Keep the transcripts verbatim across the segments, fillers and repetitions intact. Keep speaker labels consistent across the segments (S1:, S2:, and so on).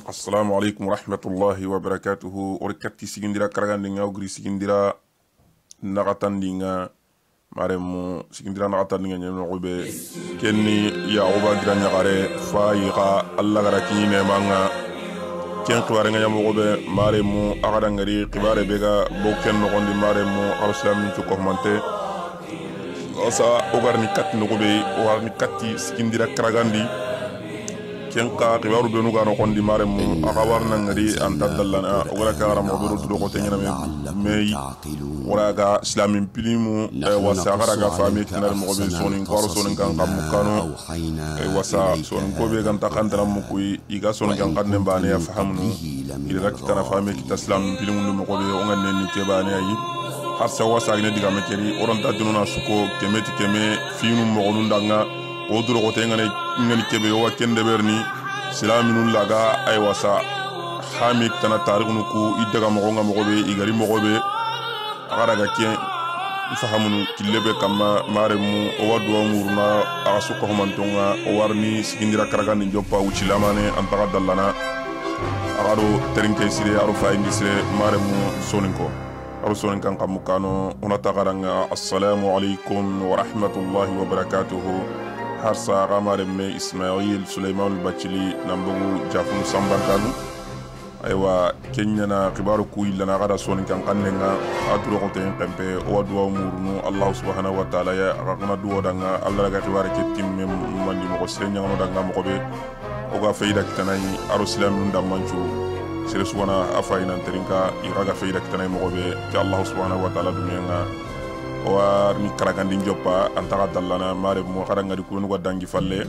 S1: Assalamu alaikum warahmatullahi wabarakatuhu. Orikati sigindira karagandinga ogri sigindira nagatandinga maremu sigindira nagatandinga nyemogobe kenni yaoba gira nyagare fayiga alla gara kine manga ken qibare nga nyemogobe maremu agadangari qibare bega bokken nogondi maremu al-islamin ci kohmante osa ogarni kat nogobe ogarni katti sigindira karagandi kenka kibaru benu gano kondi maremu akawarna ngari antadallana wala ka ram odo do ko tenyana me mei wala ga islamin pilimu wasa gara ga fami kinar mo be sonin koro sonin kan kam kanu wasa sonin ko be kan takandara mo kuy iga sonin kan kan ne bane ya fahamnu ila kitana fami kit islam pilimu mo ko be o ngane ni ke bane yi har sa wasa ne diga me keri oron ta dununa suko kemeti keme finu mo gonundanga o duro ko tengane ngani kebe o kende berni silaminun laga ay wasa hamik tana tarigunu ku idaga mo nga mo be igari mo be agara ga ke fahamunu kilebe kama maremu o wadu nguruna asu ko mantonga o warni sigindira karagani joppa uchilamane ampaga dallana agaro terinke sire aro fa indi sire maremu soninko aro sonin kan kamukano onata garanga assalamu alaikum wa rahmatullahi wa barakatuh. Harsa gamare me Ismail Suleiman Bachili nambugu jafunu sambantanu aywa kenya na kibaru kuila na gada soni kan kannenga aduro ko ten pempe o duwa murnu Allah subhanahu wa ta'ala ya ragna duwa danga Allah ga kibaru ketim mem mandi mo ko senya no danga mo ko be o ga feida kitanai aro silamu ndam manchu sire subhana afaina terinka iraga feida kitanai mo ko be ti Allah subhanahu wa ta'ala dunyanga wa mi karagandi joppa antara dallana mare mo karanga di kunu wadangi falle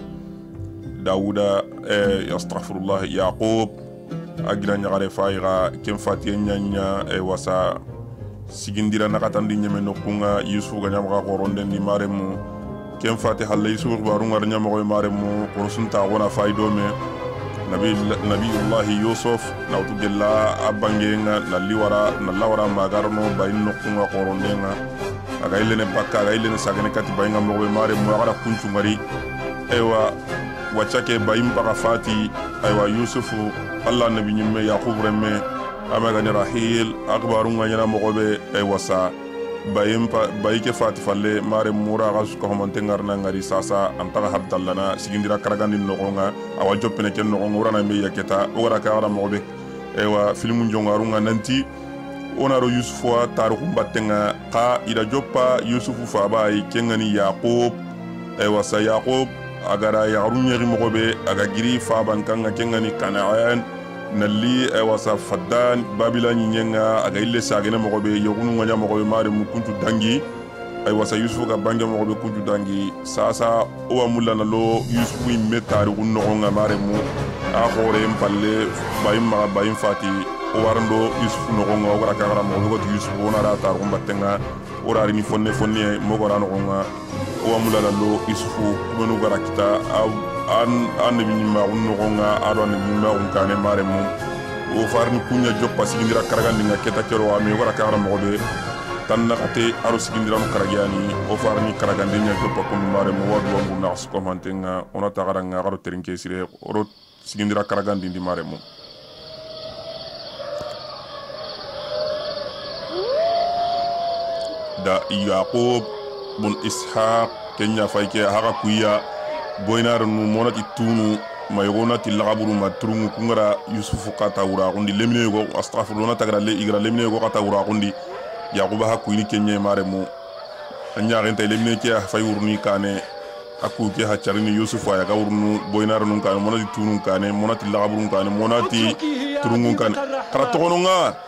S1: Dawuda e astaghfirullah Yaqub agira nyagare fayga kem fatiye nyanya e wasa sigindira nakatandi nyeme no kunga Yusuf ga nyamga qoronde ni mare mo kem fati halle Yusuf baru ngar nyamgo mare mo konsunta wona faydo me nabi nabiyullah Yusuf nawtu gella abangenga na liwara na lawara magarno bayin no kunga qoronde nga aga ilene bakka aga ilene sagene kati bayinga mo mare mo agara kunchu ngari ewa wachake bayim baka fati aywa Yusufu Allah nabi nyimme Yaqub remme amaga ni Rahil akbaru nganyana mo be ewa sa bayim pa bayike fati falle mare mura gasu ko montengar na ngari sasa antara habdallana sigindira karagandi nogonga awa joppene ken nogonga urana me yaketa ora ka ara mo be ewa filmu jongarunga nanti onaro Yusufu taruku mbatenga ka ida joppa Yusufu faba ay kengani Yaqub ay wasa Yaqub agara yarunyeri mogobe aga giri faba kanga kengani Kanaan nalli ay wasa Faddan Babila nyenga aga ille sagene mogobe yogunu nganya mogobe mare mukuntu dangi ay wasa Yusufu ga bange mogobe kuntu dangi sasa o amulla nalo Yusufu imme taruku nogonga mare mu a khore mpalle bayim ma bayim fati o warando Yusuf nogonga o gara kagara mo go Yusuf wona ra tar ko battenga o rari ni fonne fonne mo go ran nogonga o amula lo Yusuf menu gara kita an an ni ma nogonga aro ni ma on kane mare mo o farni kunya joppa sigindira karagandi nga keta kero ami o gara kagara mo be tan nakate aro sigindira no karagiani o farni karagandi nya joppa ko mare mo wadu wangu na ko mantenga ona tagaranga garo terinke sire oro sigindira karagandi ndi mare mo da Yaqub bun Ishaq kenya fayke haga kuya boynar nu monati tunu mayogona tilagaburu matrungu kungara Yusuf kata ura kundi lemine go astaghfirullah tagra le igra lemine go kata ura kundi Yaqub ha kuyni kenya mare mo anya renta lemine ke fay urni kane aku ke ha charini Yusuf ya ga urnu boynar nu kane monati tunu kane monati lagaburu kane monati trungu kane kara togononga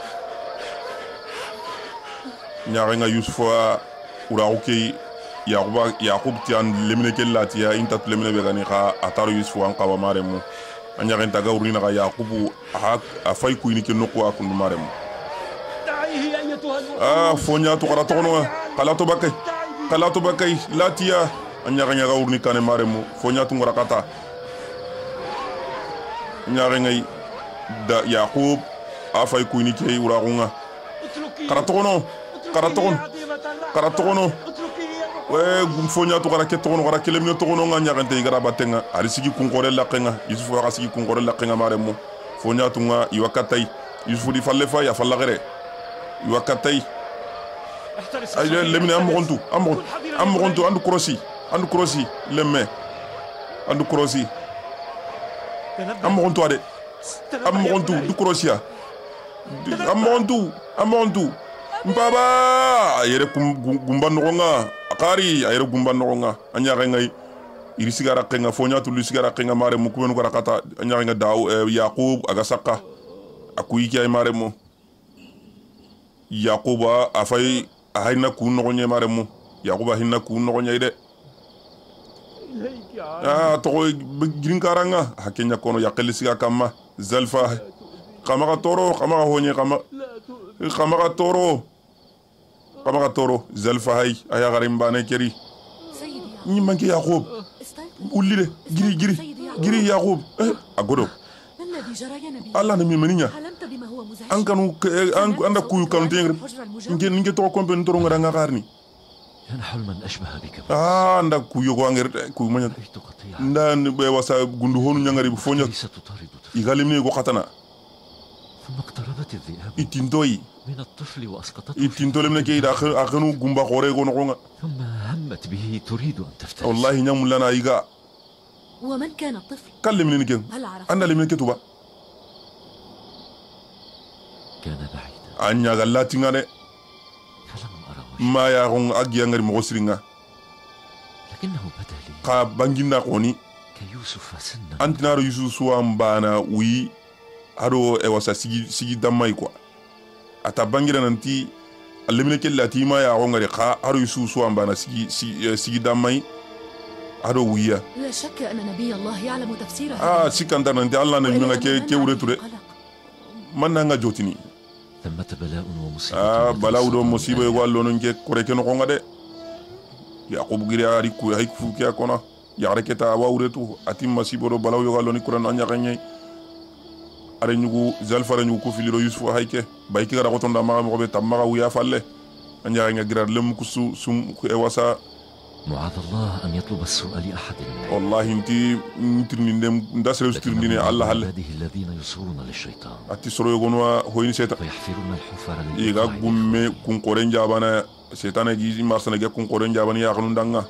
S1: nyarenga Yusufa ura okay Yaqub Yaqub tian lemine kellatiya inta lemine be gani kha ataru Yusufu an qawa maremu anya renta ga urina ga Yaqub ha afay ku ni ke nokwa kun maremu ah fonya to qara tono qala to bakay qala to bakay latiya anya ga ga urni kane maremu fonya to ngora kata nyarenga da Yaqub afay ku ni ke ura gunga qara tono Karaton, Karatono, we gumfonya to kara ketono kara kelemne to kono nga nyagante igara batenga ari sigi kunkore lakenga Yusuf wa sigi kunkore lakenga maremu fonya tunga iwakatai Yusuf di falle fa ya falla gere iwakatai ay lemine am gontu am am gontu andu krosi andu krosi lemme andu krosi am gontu ade am gontu du krosia am gontu am gontu baba ayere gumba nogonga akari ayere gumba nogonga anya ngai iri sigara kenga fonya tulu sigara kenga mare mu kubenu gara kata anya nga daw yaqub aga sakka akuyi kay mare mu yaquba afay ahayna ku nogonye mare mu yaquba hinna ku nogonye de ah to girin karanga hakenya kono yaqeli siga kamma zalfa kamaga toro kamaga honye kama kamaga toro kamaga toro zalfa hay aya garim bane keri ni manki yaqub ulile giri giri giri yaqub agodo Allah na mi maninya an kanu an anda kuyu kanu tengre nge nge to kompen to ngara ngakarni ah anda kuyu ko ngere kuyu manya ndan be wasa gundu honu nyangari bu fonya igalimni ko khatana itindoi من الطفل وأسقطته إتين تولم نكيد آخر آخرنو جنبا خوري كونغونغا ثم همت به تريد أن تفترس والله نعم لنا إيجا ومن كان الطفل كلمني نكين أنا لمن كتوبا كان بعيدا أنيا غلاتي غاني فلم أراه ما يعون أجيان غير مغسرينغا لكنه بدا لي قا بانجينا قوني كيوسف سنا أنت نار يوسف سوام بانا وي هادو إيواسا سيجي سيجي دماي كوا ata bangira nanti alemine ke latima ya ngare kha haru yusu so ambana sigi sigi damai hado wiya la shakka anna nabiy allah ya'lamu tafsiraha ah sikanda nanti allah na minga ke ke wure ture manna nga jotini tamata bala'un wa musiba ah bala'u do musiba wallo non ke kore ke no ngade yaqub giri ari ku hay ku ke akona ya reketa wa wure tu atim masibo do bala'u wallo ni kuran anya kanyai are nyugo zalfara nyugo ko filiro yusuf hayke bayki gara gotonda ma mo be tamma wiya falle anya nga girar lem ku sum ku e wasa mu'ad allah an yatlub as-su'a li ahad wallahi inti intirni ndem ndasre ustirni ne allah hal alladhina yusuruna lish-shaytan ati soro gonwa hoyni seta yahfiruna al-hufara iga gumme kun qoren jabana setana gi marsana ge kun qoren jabana ya khanu danga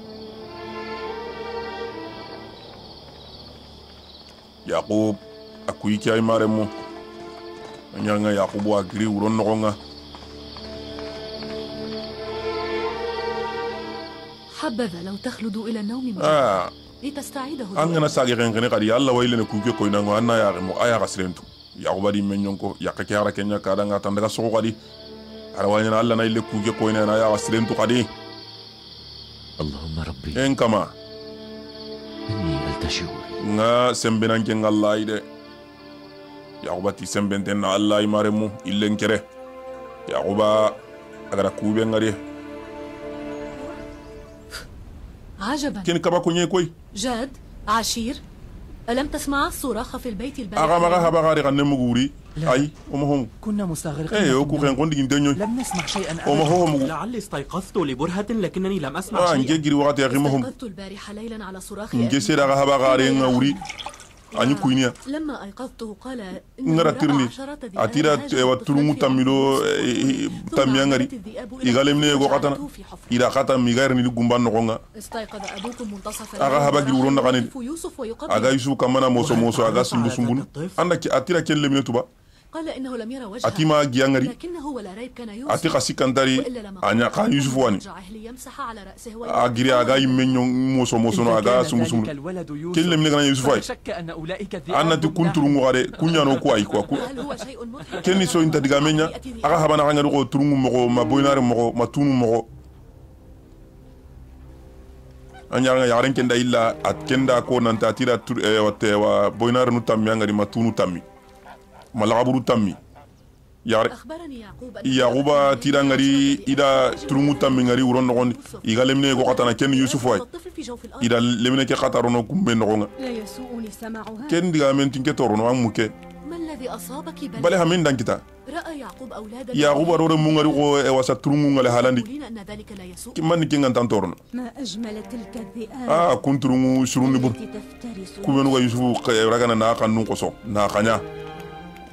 S1: yaqub akuyi kay maremo nyanga yaqubu agri uron nogonga حبذا لو تخلد الى النوم آه. لتستعيده انا ساغي غن قد يalla waylene ku ko nango anna ya mo aya gasrentu yaquba di menyonko yakake hara kenya kada nga tan daga so qadi ara wayna alla na ile ku ko ina ya gasrentu qadi allahumma rabbi en kama inni altashu nga sembenan ke ngalla ide yaquba ti sembenten na allah imaremu illen kere yaquba agara kube ngari عجبا كن كبا كوني كوي جاد عشير ألم تسمع الصراخ في البيت البارح أغا مغا هبا غاري غنم مغوري أي وما هم كنا مستغرقين ايه وكو كان قندي جندنيو لم نسمع شيئا وما هم لعلي استيقظت لبرهة لكنني لم أسمع شيئا نجي جري وقت يا أخي ما هم استيقظت البارحة ليلا على صراخ نجي سير أغا هبا غاري غوري أني كوينيا لما أيقظته قال نراتيرني أتيرا وترمو تاميلو تاميانغري يغالمني يغو قطنا إذا قطع ميغيرني لغمبان نغونغا استيقظ أبوكم منتصف الليل أغا هبا جيرون نغاني أغا يوسف كمانا موسو موسو أغا سمبو سمبون عندك أتيرا كين لمني توبا قال إنه لم يرى وجهه أتيما جيانغري لكنه ولا ريب كان يوسف أتي قاسي كنداري أنيا كان يوسف واني أجري أغا يمنيو موسو موسو أغا سمبو سمبون كين لمني غاني يوسف واي أنا تكون ترونغو غاري كونيا نو كواي كوا كين نسو إنتا ديغامينيا أغا هبانا غاني رغو ترونغو مغو ما بوينار مغو ما تونو مغو أنيا يارن كندا إلا أتكندا كو نانتا تيرا wa boynar nu tammi ngari matunu tammi malaburu tammi yar yaquba tira ngari ida turungu tammi ngari uron nogon igalemne ko katana ken yusuf way ida lemne ke khatarono kumbe nogonga ken diga men tinke torono amuke bale hamin dankita يعقوب أرور مونغري أو وسط ترونغ على هالندي كمان كين عن تانتورن ما أجمل تلك الذئاب آه كنت ترونغ شرون نبون كمان هو يشوف رجعنا ناقة نوقصو ناقة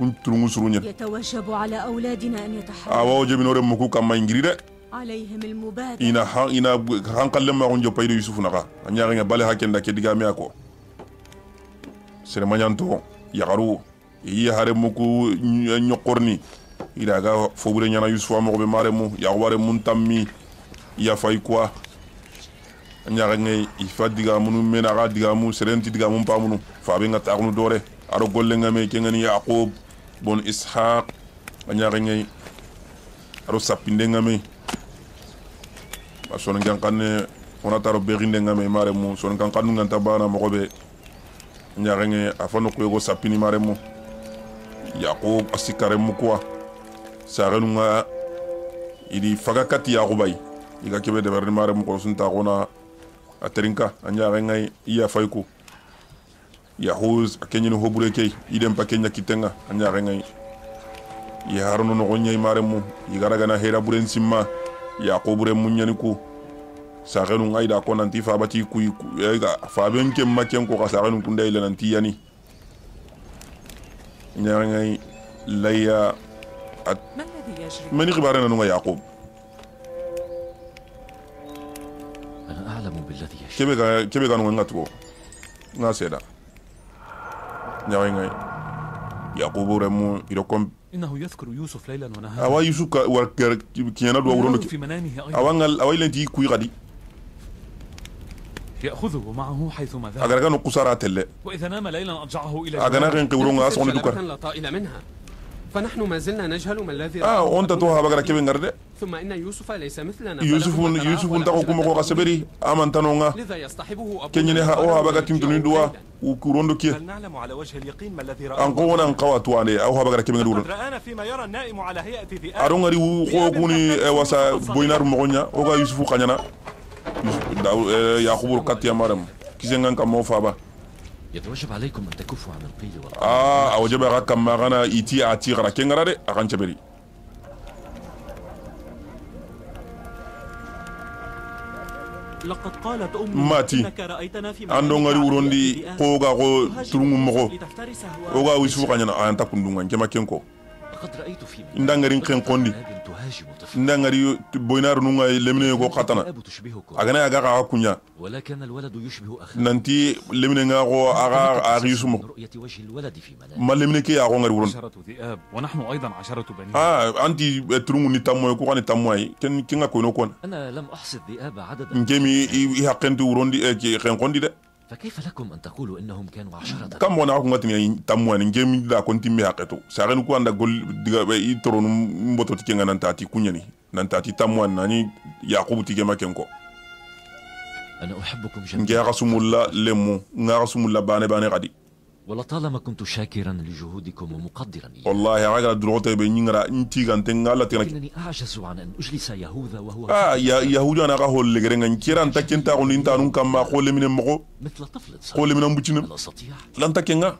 S1: kun turungu surunya
S2: يتوجب على أولادنا أن يتحركوا
S1: awa je binore muku kama ingiri de
S2: عليهم المبادرة
S1: ina ha ina hankalle ma gonjo paydo yusuf naka anyari nga bale hakenda ke diga me ako sere manyanto yagaru yi hare muku nyokorni ida ga fobure nyana yusuf mo be mare mu ya ware mun tammi ya fay quoi anyari ngay ifa diga munu mena ga diga mu serenti diga mun pa munu fa be nga taxnu dore aro golle nga me kengani yaqub bon ishaq anyari ngay aro sapinde nga me sonon kan kanne ona taro berinde ngame mare mu sonon kan kanu nganta bana mo be nyaarenge afano ko go sapini mare mu yaqub asikare mu kwa sarenu nga idi faga kati yaqubay iga kebe de berni mare mu ko sunta gona aterinka anyaarenge iya fayku yahuz akenyino hobure kay idem pa kenya kitenga anyaarenge ya haruno no gonyay mare mu igaraga na hera buren simma yaqubure munyani ku sagenu ngaida ko nanti fa bati ku ega fa ben kem maken ko sagenu ku ndey nanti yani nyaangay laya at mani khibarana no yaqub
S3: ana a'lamu billadhi yashki
S1: kebe ga kebe ga no ngatugo nga seda nyaangay yaqubure mu irokom
S4: إنه يذكر يوسف ليلا ونهارا.
S1: أوا يوسف ورك كيانا دو ورونو
S4: في منامه أيضا.
S1: أوانغال أوي لنتي كوي غادي.
S4: يأخذه معه حيثما ذهب.
S1: أجر كانوا قصارات اللي.
S4: وإذا نام ليلا أرجعه إلى.
S1: أجنا كان كورونغا أصلا دوكر.
S5: لا طائل منها. فنحن ما زلنا نجهل ما الذي.
S1: آه أنت توها بقرا كيف نقرده.
S5: ثم إن يوسف ليس مثلنا.
S1: يوسف يوسف نتاعو كم كوكا سبري أمان تنونغا.
S5: لذا يصطحبه أبوه.
S1: كنينها أوها بقى تيم تنين دوا وكوروندو كيه.
S6: هل نعلم على وجه اليقين ما الذي رأى؟
S1: أنقونا أنقوا تواني أوها بقرا كيف نقرده.
S6: رآنا فيما يرى النائم على هيئة ذئاب.
S1: أرونغاري وخوكوني واسا بوينار مغنيا أوها يوسف كانينا. يعقوب كاتيا مارم. كيسنغان كمو فابا.
S3: يتوجب عليكم أن تكفوا عن القيل والقال.
S1: آه أوجب على كم غنا إتي أتي غرا كينغرا أكان شبري.
S6: لقد قالت أمي
S1: ماتي.
S6: إنك رأيتنا في
S1: أندون غري وروندي قوغا قو ترونغ مغو. أوغا ويسفو كانينا أنتا كندونغان كما كينكو.
S3: لقد رأيت في
S1: ndangari khen kondi ndangari boynar nunga lemine go khatana agana aga ga kunya
S3: ولكن الولد يشبه أخاه
S1: nanti lemine nga go aga ari sumo
S3: رؤية وجه الولد في منام
S1: ma lemine ke ya go ngari wuron
S4: عشرة ذئاب ونحن أيضا عشرة بنين.
S1: ah anti trungu ni tammoy ko kan tammoy ken kinga ko no kon
S3: أنا لم أحصي الذئاب عددا
S1: ngemi i haqqentu wurondi e khen kondi de
S3: فكيف لكم أن تقولوا إنهم كانوا عشرة؟
S1: kam wona ko ngati tammoy ni ngemi da kon timmi haqqeto sagen ko anda gol diga be i toronu mboto ti kenga nan tati kunyani nan tati tammoy nani yaqubu ti gema ken ko
S3: أنا أحبكم
S1: nge
S3: جميعا
S1: rasumulla lemu nga rasumulla bane bane gadi
S3: ولطالما كنت شاكرا لجهودكم ومقدرا إياه
S1: والله راجل دروته بينيغرا انتي كانتن الله تنك
S3: لكنني أعجز عن أن أجلس يهوذا وهو
S1: اه يا يهودا انا قول لغرن كيران تكنتا قول انت نون كما قول من مخو
S3: مثل طفل
S1: قول
S3: صغير
S1: من مبچنم
S3: لا أستطيع
S1: لان تكنغا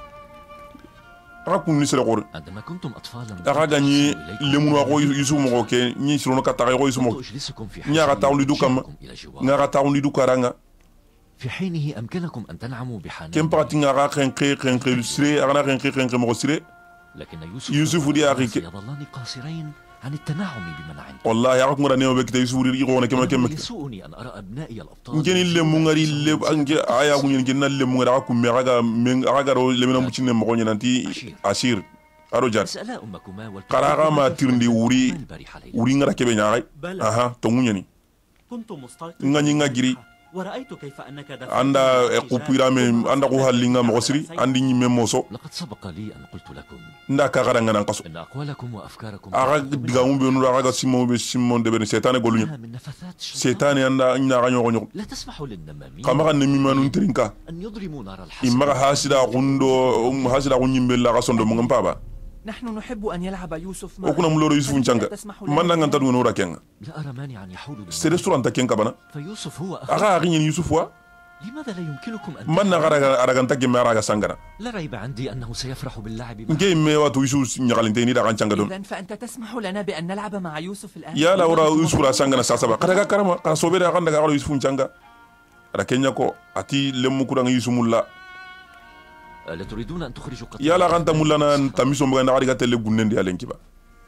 S1: راكم نسر قور
S3: عندما كنتم أطفالا
S1: راغاني لمنو قو يسو مخو كي ني سرونو كتا قو يسو
S3: كنت
S1: مخو
S3: أجلسكم في
S1: نيا غتا ولي دوكم
S3: أشيركم إلى جوار
S1: nga غتا ولي دوكارanga
S3: في حينه أمكنكم أن تنعموا بحنان
S1: كم باتي nga غا خن خي خن خي سري انا خن خي خن خي مخو سري
S3: لكن يوسف
S1: يوسف ودي أخي
S3: سيظلان قاصرين عن التنعم بمن عنده
S1: والله يا راكم رانيو بك تي سوري يغونا كما كم
S3: يسوءني أن أرى أبنائي الأبطال
S1: ngeni lemu ngari le ange aya ko ngeni na lemu ngara ko me raga men raga ro le mena mucine mo ngeni nanti asir aro jar
S3: اسألا أمكما والكبير
S1: qaraga ma tirndi wuri
S3: البارحة ليلا.
S1: wuri ngara kebe nyaay aha to ngeni
S6: كنت مستيقظا
S1: ngani ngagiri
S6: ورأيت كيف أنك دفعت
S1: anda e kupira me anda ko halinga mo siri andi nyi memoso
S3: لقد سبق لي أن قلت لكم
S1: nda ka garanga nan kaso
S3: إن أقوالكم وأفكاركم
S1: aga diga mum be no raga simon be simon de ben setane golunya
S3: إنها من نفثات الشيطان.
S1: setane anda nya ganyo gonyo
S3: لا تسمحوا للنمامين
S1: kama kan nemi manun trinka
S3: أن يضرموا نار الحسد.
S1: imma hasida gundo um hasida gunyimbe la ga sondo mo ngamba
S7: نحن نحب أن يلعب يوسف
S1: okuna muloro yusufu ncanga manna nganta du no rakenga
S3: لا أرى مانعا يحول
S1: c'est
S3: بالنار.
S1: restaurant ta kenka bana
S3: فيوسف هو أخ.
S1: aga ginyen yusuf wa
S3: لماذا لا يمكنكم أن
S1: manna gara araganta ge mara ga sangara
S3: لا ريب عندي أنه سيفرح باللعب معه.
S1: nge me watu yusuf nyagalinte ni da kan canga don
S7: إذن فأنت تسمح لنا بأن نلعب مع يوسف الآن؟
S1: ya la ora yusuf ra sangana sa saba kada ga karama ka sobere ga ndaga yusuf ncanga ra kenya ko ati lemu kudang yusuf mulla
S3: ألا تريدون أن تخرجوا قتلى
S1: يلا غانتا مولانا تاميسو مغا نغاري غاتل غونن دي الين كيبا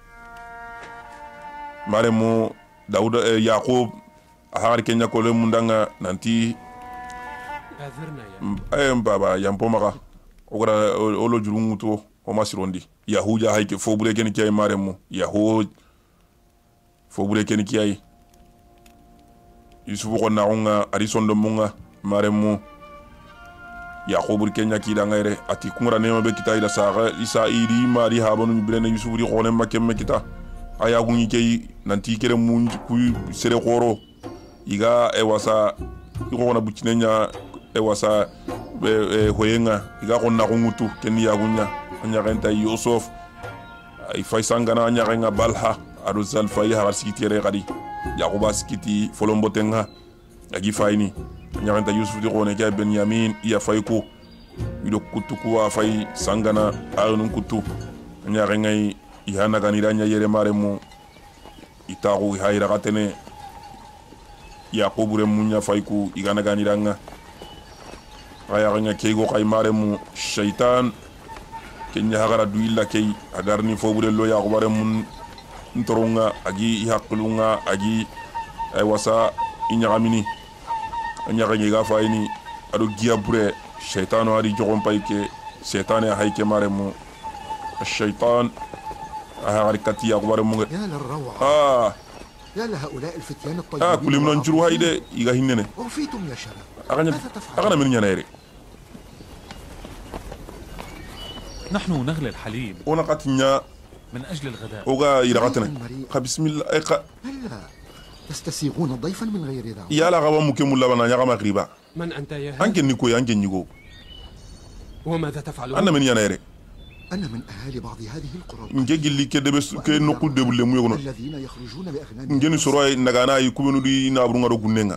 S1: مارمو داود يعقوب هار كينيا كولو موندانغا نانتي
S5: اعذرنا
S1: اي
S5: يا
S1: بابا يامبو مغا اوغرا اولو جورونغوتو o masirondi yahuja hayke fo bure ken kiyay maremu yahu fo bure ken kiyay yusufu ko naunga arisondo munga maremu yaqubur kenya kida ngaire ati kungra nema be kita ida saga isa iri mari habanu birene yusufu ri khone makemme kita aya gunyi kay nanti kere mun ku sere khoro iga e wasa iko na bucinenya e wasa e hoyenga iga ko na ngutu ken ya gunya anyarenta Yusuf ay fay sangana anyarenga balha aruzal fay har sikiti re gadi yaquba sikiti folombo tenga agi fayni anyarenta Yusuf di rone ga Benyamin ya fayko wido kutu ko fay sangana arun kutu anyarenga ihana ganira nya yere maremu itaru hayra gatene yaqubure munya fayko igana ganiranga ayarenga kego kay maremu shaytan kenya hagara du illa kay agarni fobure lo ya gobare mun ntoronga agi ihaqlunga agi ay wasa inyagamini anyaka ngiga fayni ado giabure shaytanu ari jogon payke shaytane hayke maremu الشيطان هاغري كاتي يا غبار مونغ
S8: يا للروعه
S1: اه
S8: يا لهؤلاء الفتيان الطيبين
S1: اه كل من نجرو هايده يغا هيننه
S8: وفيتم يا شباب
S1: اغنى اغنى من ينايري
S4: نحن نغلي الحليب
S1: ونقاتنا
S4: من أجل الغداء
S1: وغا يرغتنا بسم الله ايقا
S8: هلا تستسيغون ضيفا من غير دعوة
S1: يا لا غبا مكم لبنا يا غما غريبا
S5: من أنت يا هاني؟
S1: انك نيكو انك نيكو
S5: وماذا تفعلون؟
S1: انا من ينايري
S8: أنا من أهالي بعض هذه القرى
S1: نجي اللي كده بس كي نقول دبل لمو يغنو
S8: الذين يخرجون بأغنام
S1: نجي سوراي نغانا يكونوا دي نابرو غرو غننغا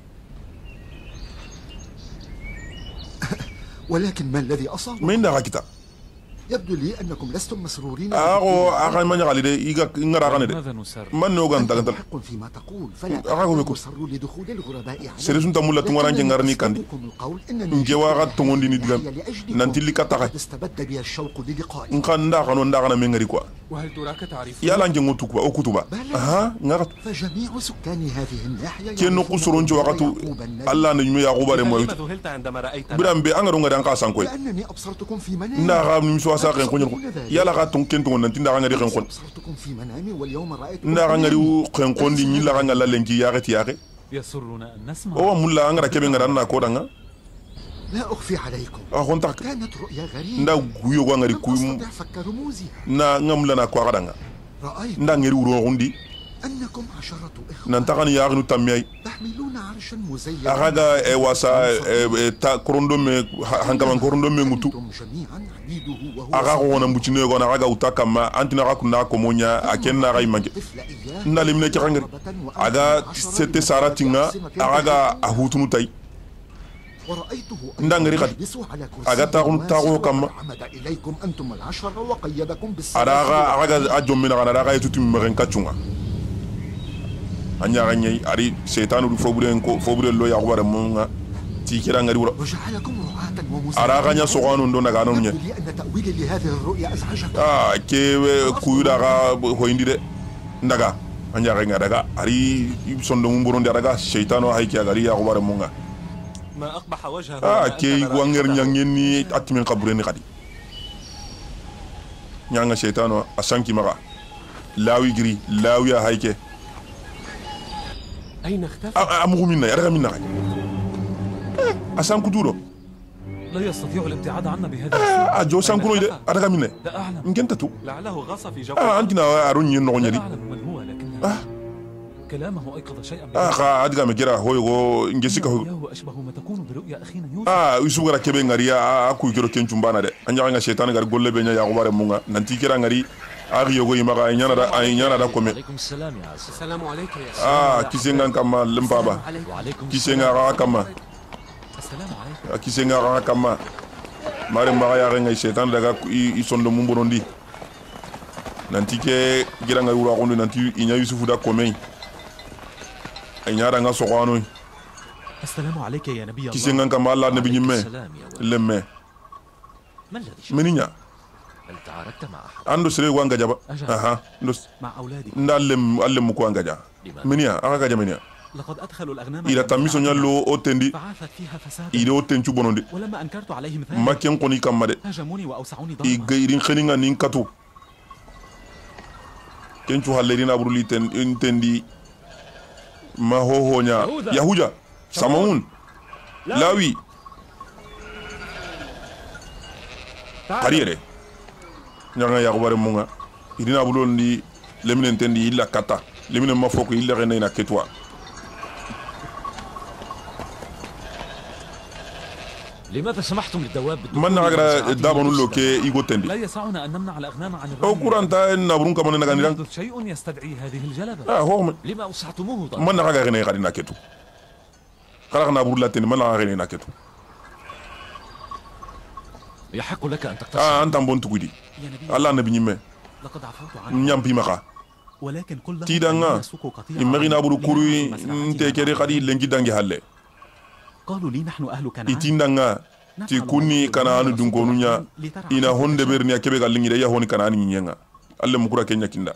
S8: ولكن ما الذي أصاب؟
S1: من دا كتا
S8: يبدو لي أنكم لستم مسرورين
S1: اغو اغا ما نغالي دي يغا نغرا غني دي
S4: ماذا نسر؟
S1: من نوغان تاغنتال
S8: حق فيما تقول فلا
S1: أغاكم يكون.
S8: تسروا لدخول الغرباء عليكم
S1: سيرسون تامولا تونغران جنغارني كاندي نجي واغا تونغوندي ني دغام نانتي لي كاتاخا
S8: استبد بي الشوق للقائك
S1: نكان دا خانو ندا خانا ميغري كوا
S5: وهل تراك تعرف؟
S1: يالا نجي توكبا او كتوبا اها نغات
S8: فجميع سكان هذه الناحية
S1: كينو قصرون جو وقتو الله نجمي يعقوب ري موي
S6: لما ذهلت عندما رأيتنا؟
S1: برام بي انغارو غادان كاسان كوي
S8: لأنني أبصرتكم في منامي
S1: ندا غا نمسو ساقين كونيو يالا غا تون كنتو نانتي ندا غاري خن كون
S8: أبصرتكم في منامي واليوم رأيتكم
S1: ندا غاري خن كون دي ني لا غا لا لنجي ياغتي ياغي
S4: يسرنا أن نسمع.
S1: او مولا انغرا كيبي غادان كو دانغا
S8: لا أخفي عليكم
S1: اخون تاك
S8: كانت رؤيا غريبة
S1: ندا غويو غاري
S8: لم
S1: كوي
S8: أستطع فك رموزها
S1: na ngamla na kwa gadanga
S8: رأيت
S1: nda ngeri wuro ngundi
S8: أنكم عشرة إخوة
S1: nan takani ya gnu tamyai
S8: تحملون عرشا مزينا
S1: agaga e wasa ta korondo me hankama korondo me ngutu
S8: أنتم جميعا عبيده وهو
S1: aga ko wona mbucine go na aga utakama antina ga kunna ko monya akenna ga imange
S8: طفل إياه
S1: ndalimne ci ngari aga sete saratinga aga ahutunu tay
S8: ورأيته
S1: ndangari qad
S8: يجلس على كرسي
S1: aga tagun tago kam
S8: عمد إليكم أنتم العشرة وقيدكم بالسلام
S1: araga aga ajomina ga araga yututum meren kachunga anya ganyai ari setanu du foburen ko foburen lo ya gwara munga ti kira ngari wura
S8: وجعلكم رعاة ومسلمين
S1: araga nya soganu ndo naga non nya
S8: يبدو لي أن تأويلي لهذه الرؤيا أزعجكم
S1: ah kewe kuyuda ga hoyindi de ndaga anya ga daga ari sondo mumburon daga shaytanu hayki agari ya gwara munga
S6: ما أقبح وجهه
S1: ah ke wanger nyangeni atmin qabureni qadi nyanga shaytanu asanki maga lawi giri lawi ya hayke
S5: أين اختفى؟
S1: amugu minna yaraga minna asanku duro
S4: لا يستطيع الابتعاد عنا بهذا السوء.
S1: a jo sankuno ide araga minna
S4: لا أعلم.
S1: ngenta tu
S6: لعله غص في جو
S1: ah antina aron yen no
S4: لا
S1: nyali
S4: أعلم من هو لكن
S1: ah
S4: كلامه أيقظ شيئا من
S1: ah ka adiga me kira hoyo go ngesika hoyo
S4: رؤياه أشبه ما تكون برؤيا أخينا يوسف.
S1: ah isu gara kebe ngari ya aku kiro kenchu mbana de anya nga shaytan gar golle be nya ya gobare munga nanti kira ngari ari yogo yimaga ay nyana da ay nyana da kome
S3: عليكم السلام يا عزيز.
S5: السلام عليك يا
S1: ah kisenga kama lembaba
S3: وعليكم
S1: kisenga ga kama
S4: السلام عليكم.
S1: kisenga ga kama mare maga ya nga shaytan daga i sondo mumbonondi nanti ke gira ngari wura gondo nanti inya yusufu da kome ay nyara nga sogano
S6: السلام عليك يا نبي الله.
S1: kisenga kama Allah nabi nyimme
S3: السلام يا ولد.
S1: lemme
S3: ما الذي شاء؟
S1: منيا
S3: هل تعاركت مع أحد؟
S1: ando sere wanga jaba
S4: أجل.
S1: aha ndo
S4: مع أولادي.
S1: ndallem allem ko anga
S3: لماذا؟
S1: minia aka gaja minia
S4: لقد أدخلوا الأغنام
S1: ila tamiso nyallo o tendi
S4: فعاثت فيها فسادا
S1: ide o tenchu bonondi
S4: ولما أنكرت عليهم ذلك
S1: maken koni kamma de
S4: هاجموني وأوسعوني
S1: i
S4: ضربا.
S1: gairin kheninga nin katu kenchu hallerina buruli ten intendi ma ho honya yahuja samaun lawi kariyere nyanga yakubare munga idina bulondi leminen tendi illa kata leminen mafoko illa rena ina ketwa
S3: لماذا سمحتم للدواب بالدخول
S1: man nagra
S3: لمزرعتهم
S1: dabanu
S3: وتسلم؟
S1: loke igo tendi
S4: لا يسعنا أن نمنع الأغنام عن
S1: o
S4: الرمي.
S1: kuranta naburun kamane
S4: لم
S1: naganiran
S4: يحدث شيء يستدعي هذه الجلبة.
S1: ah ho
S3: لما أوسعتموه ضربا؟
S1: man naga rena kadina ketu kala na burla tendi man naga rena ketu
S3: يحق لك أن تقتصر.
S1: ah antam bon tugudi
S4: يا نبي
S1: alla nabi nyimme
S4: لقد عفوت عنك
S1: nyampi maka
S4: ولكن قل لهم
S1: tidanga
S4: أن يسوقوا قطيعا
S1: imagina buru
S4: لنحن
S1: kuru
S4: مزرعتنا
S1: nte kere kadi lengi dangi halle
S4: قالوا لي نحن أهل كنعان
S1: itindanga ti kunni kana anu dunkonunya ina honde berni akebe galingire ya honi kana ani nyenga alle mukura kenya kinda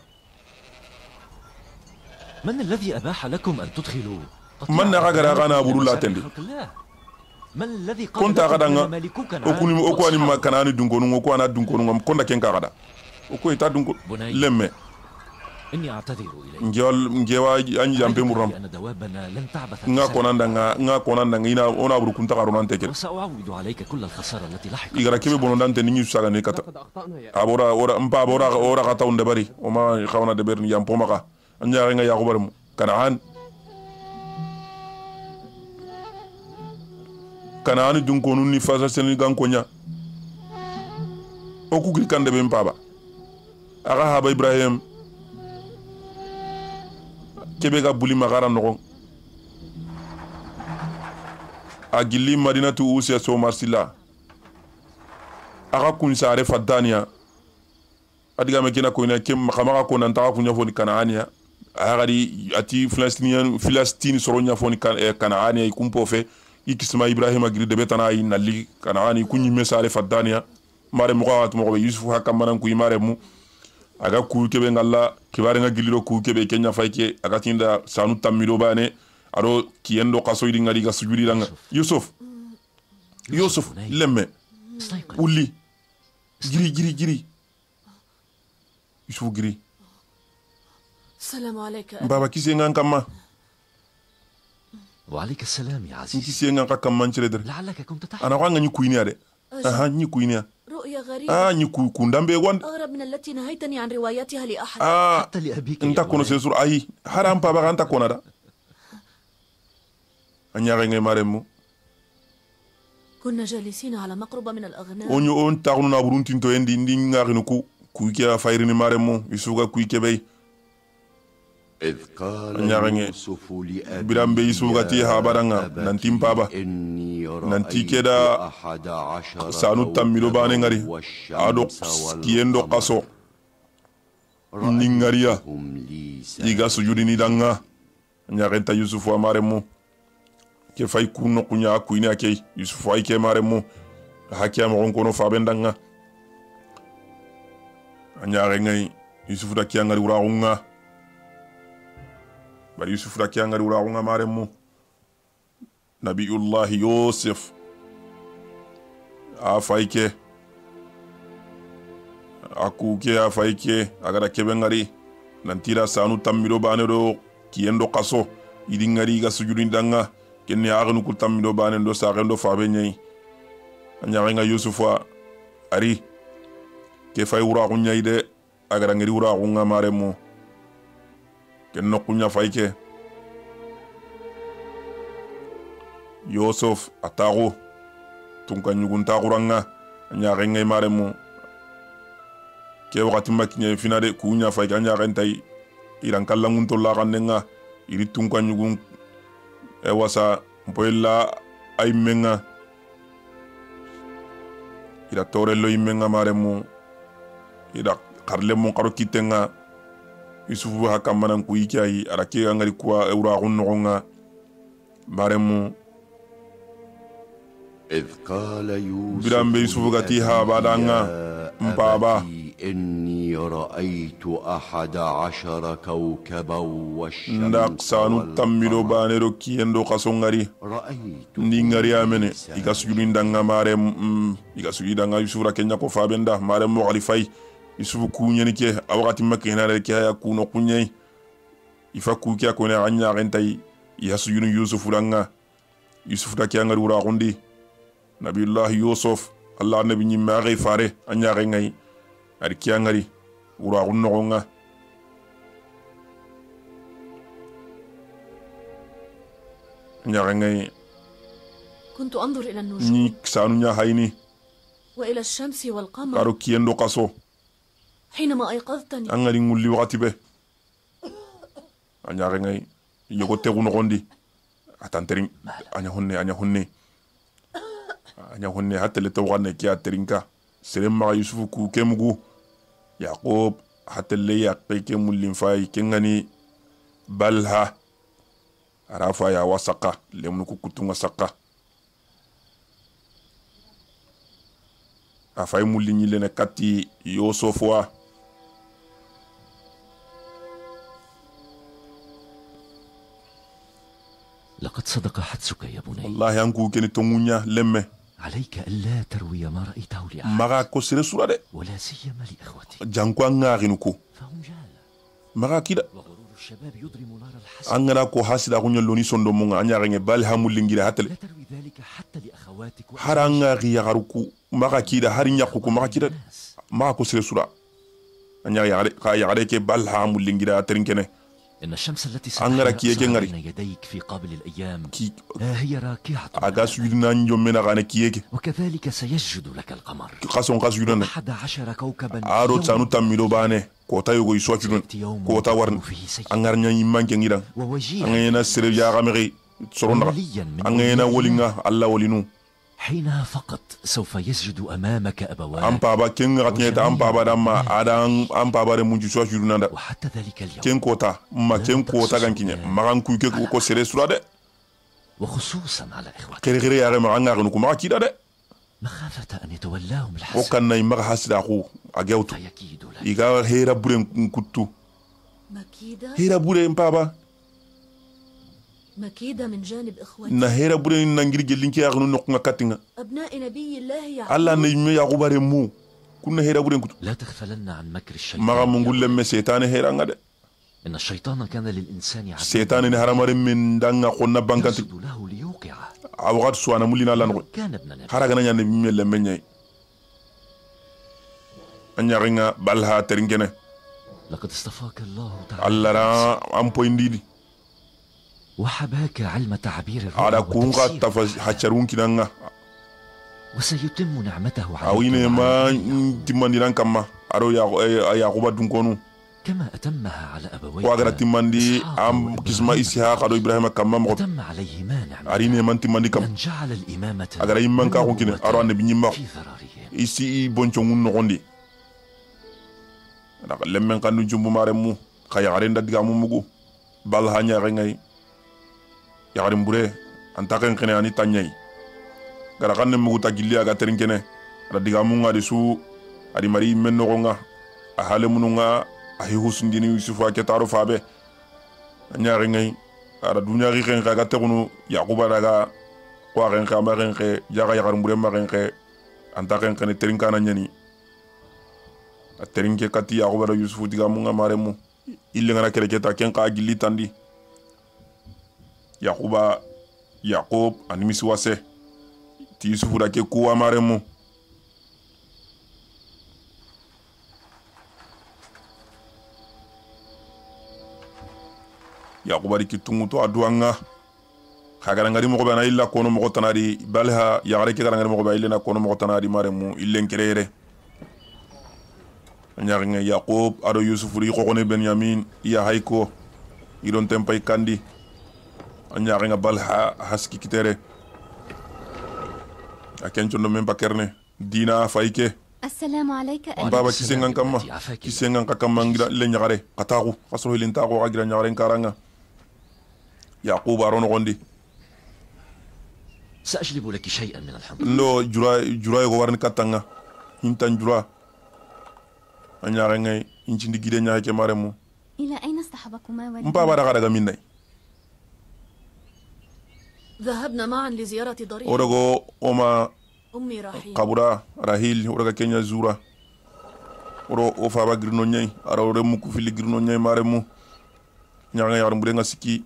S3: من الذي أباح لكم أن تدخلوا
S1: من نغاغرا غانا برو لا تندي.
S3: ما الذي قال
S1: konta
S3: لكم
S1: kadanga
S3: أن ملكو كنعان
S1: okuni okwani
S3: وأصحابه؟
S1: makana ani dunkonu okwana dunkonu konda kenka kada oko ita dunko
S3: بني.
S1: lemme
S3: إني أعتذر إليك
S1: ngewal ngewa anyi jampe muram
S3: أن دوابنا لن تعبث
S1: nga
S3: بسلام.
S1: konanda nga nga konanda nga ina ona buru kunta karonan teke
S3: وسأعود عليك كل الخسارة التي لحقت.
S1: igara kebe bonondante ninyi saga ne kata
S5: لقد أخطأنا يا
S1: abora ora mpa abora ora kata unde bari oma khawna de berni yam pomaka anya nga yakubar mu kanaan kanaan dunkonu ni fasa sen gan konya oku gil kande be mpaba aga haba ibrahim kebe ga buli magara nogon a gilli madinatu usiya so marsila aga kun sare fadania adiga me kina ko ina kem khamaga ko nan ta ko nya foni kanaania aga di ati filastinian filastini soro nya foni kan e kanaania kumpo fe ikisma ibrahima giri de betana yi nali kanaani kunyi me sare fadania mare mo ko mo ko yusuf hakam manan ku mare mu aga ku kebe ngalla kibare nga giliro ku kebe kenya fayke aga tinda sanu tammido bane aro kiyendo qaso yidi ngadi ga sujudi danga yusuf yusuf lemme
S3: استيقظ.
S1: ولي جري جري جري يشوف جري
S2: السلام عليك أبي.
S1: بابا كيسي نغان كما
S3: وعليك السلام يا عزيزي.
S1: كيسي نغان كما نشري در
S3: لعلك كنت تحت.
S1: انا وان ني كوينيا دي اها ني كوينيا
S2: رؤيا غريبة
S1: اه ني كو كوندامبي وان
S2: أغرب من التي نهيتني عن روايتها لأحد.
S1: اه
S3: حتى لأبيك يا
S1: انت كونو
S3: مولاي.
S1: سيسور اي حرام بابا انت كونا دا انيا غي مارمو
S2: كنا جالسين على مقربة من الأغنام
S1: اونيو اون تاغنو na buruntin to endi ndi ngari ku ku kiya fayrini maremo isuga ku kebe
S9: إذ قال
S1: نعم.
S9: يوسف لأبيه
S1: biram be isuga ti ha baranga
S9: أبتي
S1: nantim baba
S9: إني
S1: nanti
S9: رأيت
S1: keda
S9: أحد عشر
S1: sanu tammido bane ngari ado kiyendo qaso ni ngariya
S9: هم لي
S1: iga sujudi ni danga nyarenta yusufu amaremo ke fay kuno kunya kuini ake yusufu ay ke maremo hakiya mo kono faben danga anyare ngai yusufu da kiya ngari wura unga bari yusufu da kiya ngari wura unga maremo nabiyullah yusuf a fayke aku ke a fayke agada kebe ngari nantira sanu tammido bane do kiyendo qaso idi ngari ga sujudin danga kenni agnu ku tammido bane do sagendo fabe nyai anya nga yusufa ari ke fay wura ko nyai de agada ngari wura ko ngamare mo ken no kunya fayke yusuf atago tunka nyugun taguranga anya nga mare mo ke wakati makinya fina de kunya fay ganya rentai iran kallangun to la kanenga iri tunka nyugun e wasa mpoilla ay menga ira torello imenga maremu ira karle mon karo kitenga yusufu hakamanan ku yikai ara ke ngari kwa eura gunnoga maremu
S9: إذ قال يوسف
S1: biram be yusufu gati ha badanga mpaba
S9: إني رأيت أحد عشر كوكبا والشمس
S1: ndak sanu tammido banero kiyendo kasongari
S9: رأيت
S1: ndi ngari amene iga sujudi ndanga mare mm, iga sujudi ndanga yusufu ra kenya ko fabenda mare mo khalifai yusufu kunyeni ke awati makena re ke ya kuno kunyei ifa ku ke ko ne anya rentai ya sujudi yusufu ranga yusufu ta ke ngari wura gundi nabiyullah yusuf allah nabi nyi mare fare anya rengai ari ke ngari wura gunno nga anya rengai
S2: كنت أنظر إلى النجوم
S1: ni sanu nya hayni
S2: وإلى الشمس والقمر
S1: karo kiyendo kaso
S2: حينما أيقظتني
S1: angari ngulli wakati be anya rengai yogo tegu no gondi atantering anya honne anya honne anya honne hatta le tawganne kiya terinka serem ma yusufu ku kemugu yaqub hatta le yaqe ke mullin fay kengani balha arafa ya wasaqa lemnu ku kutunga saqa afay mullin yilene katti yosofwa
S3: لقد صدق حدسك يا بني.
S1: والله أنكو كني تونيا لمه
S3: عليك ألا تروي ما رأيته لأحد
S1: maga ko sere sura de
S3: ولا سيما لإخوتي
S1: janko ngari ko
S3: فهم جهلة
S1: maga kida
S3: وغرور الشباب يضرم نار الحسد.
S1: angana ko hasida ko nyallo ni sondo mo anya renge bal hamul ngira hatel
S3: لا تروي ذلك حتى لأخواتك
S1: haranga ri yagaruku maga kida har nyaku ko maga kida
S3: الناس.
S1: maga ko sere sura anya yagare ka yagare ke bal hamul ngira trinkene
S3: إن الشمس التي
S1: أنغرا
S3: سطحت
S1: كي يجي
S3: رأسها
S1: نغري.
S3: بين يديك في قابل الأيام
S1: ki
S3: ها هي راكعة
S1: aga suyudina njomena gane kiyeke
S3: وكذلك سيسجد لك القمر.
S1: kason kasuyudana
S3: أحد عشر كوكبا
S1: aro
S3: يوم
S1: tanu tamido bane ko tayo go iso chudun ko ta warn angarnya yimmanke ngidan
S3: ووجيها
S1: angena sere ya gamere soronda
S3: ووليا من
S1: angena
S3: أولياء
S1: wolinga alla wolinu
S3: حينها فقط سوف يسجد أمامك أبواك
S1: ampa ba ken ngatnya ta ampa ba damma adan ampa ba re munju so jurunanda
S3: وحتى ذلك اليوم
S1: ken kota ma ken kota gankinya magan ku ke ko sere sura de
S3: وخصوصا على إخوتك
S1: kere kere ya ma anga ko ma kida de
S3: مخافة أن يتولاهم
S1: o
S3: الحسد
S1: kan nay maga hasida ko agewtu
S3: فيكيد لك.
S1: iga hera buren kuttu
S2: مكيدة
S1: hera bure mpa ba
S2: مكيدة من جانب إخوتي
S1: na hera buren na ngir gelinki ya gnu nokka katinga
S2: أبناء نبي الله
S1: alla
S2: يعقوب
S1: ne me ya ko bare mu kunna hera buren kuttu
S3: لا تغفلن عن مكر الشيطان.
S1: maga mungul lemme setane hera ngade
S3: إن الشيطان كان للإنسان عدوا
S1: setane ne haramare min danga qonna bankanti
S3: يرصد له ليوقعه.
S1: awgat suwana mulina lan ko
S3: كان ابن نبي
S1: haraga na nyane mi lemme nyai anya ringa balha teringene
S3: لقد اصطفاك الله تعالى
S1: alla ra ampo indidi
S3: وحباك علم تعبير
S1: ada
S3: الرؤى
S1: kunga
S3: والتفسير
S1: tafas hacharun kinanga
S3: وسيتم نعمته
S1: awine
S3: عليك
S1: ma
S3: وعلى
S1: timmandi nan kamma aro ya ya kuba dun konu
S3: كما أتمها على أبويك
S1: ko agara timmandi am kisma ishaq ado ibrahima kamma mo
S3: أتم عليهما نعمته
S1: arine man timmandi kam
S3: من جعل الإمامة
S1: agara imman ka ko kine aro ande binyimma
S3: في ذراريهم.
S1: isi boncho ngun no gondi da lemmen kanu jumbu mare mu khaya gare ndadiga mu mugu bal hanya ngay ya gare mbure antaken kene ani tanyai gara kanne mugu tagilli aga terinkene radiga mu ngadi su adi mari menno nga a hale mununga ahi husundini yusufu aketaro fabe anya ngay ara dunya ri ken ga tegunu yakuba daga ko ren ka ma ren ke jaga ya gare mbure ma ren ke antaken kene terinkana nyani a terinke kati yakuba da yusufu diga mu nga mare mu ille ngana kele keta ken ka gilli tandi yakuba yakub animisi wase ti yusufu da ke kuwa mare mu yakuba di kitungu to aduanga khagara ngari mo ko bana illa kono mo ko tanadi balha yagare ke gara ngari mo ko ba illa na kono mo ko tanadi mare mu ille nkerere nyarnga yaqub ado yusuf ri ko ne benyamin ya hayko idon tempay kandi nyarnga balha haski kitere akencho no memba kerne dina fayke
S10: السلام عليك أبي.
S1: baba kisengan kamma kisengan kamma ngira le nyagare kataku kaso hilin ta ko agira nyagare karanga yaqub aron gondi
S3: سأجلب لك شيئا من الحنطة.
S1: no jura jura yo warni katanga hintan jura anya ngay inci ndigide nya ke maremu
S10: إلى أين اصطحبكما والدي؟
S1: mpa bara gara minai
S2: ذهبنا معا لزيارة ضريح
S1: orogo oma
S2: أمي رحيل
S1: kabura rahil oroga kenya zura oro o faba grino nyai ara ore mu ku fili grino nyai maremu nya ngay yarum burenga siki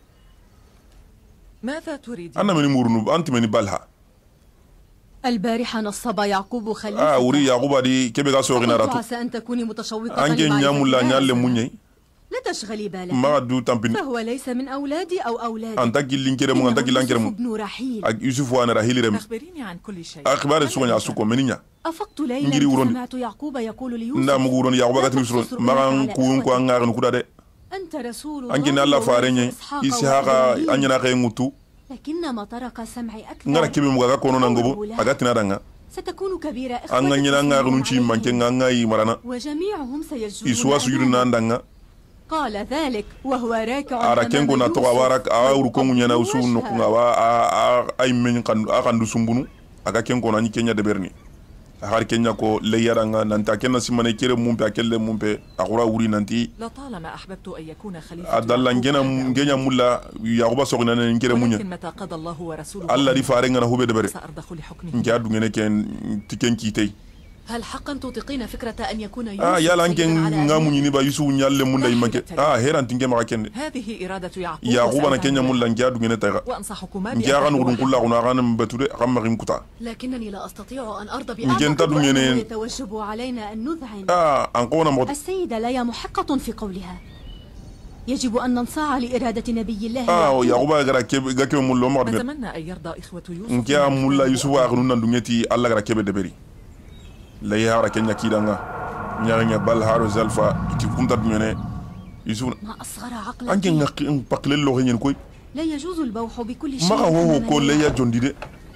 S7: ماذا تريد؟
S1: أنا من مورنو أنت من بالها.
S2: البارحة نصب يعقوب خليفة.
S1: آه وري يعقوب هذه كيف قاسوا غنا راتو.
S2: عسى أن تكوني متشوقة
S1: أنجي نعمل لا نعلم مني.
S2: لا تشغلي بالك.
S1: ما دو تامبين.
S2: فهو ليس من أولادي أو أولادي.
S1: أنت قلين كده مو أنت قلين كده مو.
S2: ابن رحيل.
S1: يوسف وأنا رحيل رم.
S7: أخبريني عن كل شيء.
S1: أخبار سوى ياسوكو منيا.
S2: أفقت ليلا سمعت يعقوب يقول ليوسف.
S1: نعم مقولون يعقوب قاتل يوسف. ما عن كون كون عن كودا.
S2: أنت رسول الله.
S1: أنجي نالا فارني. إسحاق أنجنا كيموتو.
S2: لكنما طرق سمعي أكثر.
S1: ngara kebe mugaga kono nangobo agatina danga
S2: ستكون كبيرة إخوة
S1: anga nyina nga gununchi manke nga yi marana
S2: وجميعهم سيجدون
S1: iswasu yurina ndanga
S2: قال ذلك وهو راكع
S1: ara kengo na to warak a urukongu nyana usu no kunga wa a ay men kan akandu sumbunu aga kengo na nyikenya de berni har kenya ko leyaranga nanta kenna simane kere mumpe akelle mumpe akura wuri nanti
S7: لطالما أحببت أن يكون خليفة
S1: adalla ngena ngenya mulla yaquba sogna ne ngere munya
S7: ولكن متى قضى الله ورسوله
S1: alla di farenga na hube de bere
S7: سأرضخ لحكمه
S1: ngadu ngene ken tiken kitei
S2: هل حقا تطيقين فكرة أن يكون يوسف
S1: ah yala ngen ngamu nyini ba yusu nyalle mun dai make ah heran tinge maka ken
S7: هذه إرادة يعقوب
S1: yaquba na kenya mulla ngadu ngene tayga
S7: وأنصحكما
S1: ngiaga nudun kullu kuna ganam batude gamma gim kuta
S2: لكنني لا أستطيع أن أرضى
S1: ngen tadu ngene
S2: يتوجب علينا أن نذعن
S1: ah an qona mot
S2: السيدة ليا محقة في قولها يجب أن ننصاع لإرادة نبي الله
S1: ah yaquba gara kebe ga kebe mullo mo
S7: أتمنى أن يرضى إخوة يوسف
S1: ngia mulla yusu wa gunun ndungeti alla gara kebe de beri lay hara kenya kidanga nyanga bal haro zalfa iti kunta ngene yusu
S2: ما أصغر عقلك
S1: anke ngak paklel lo nyen koy
S2: لا يجوز البوح بكل شيء
S1: maka ho ko leya jondide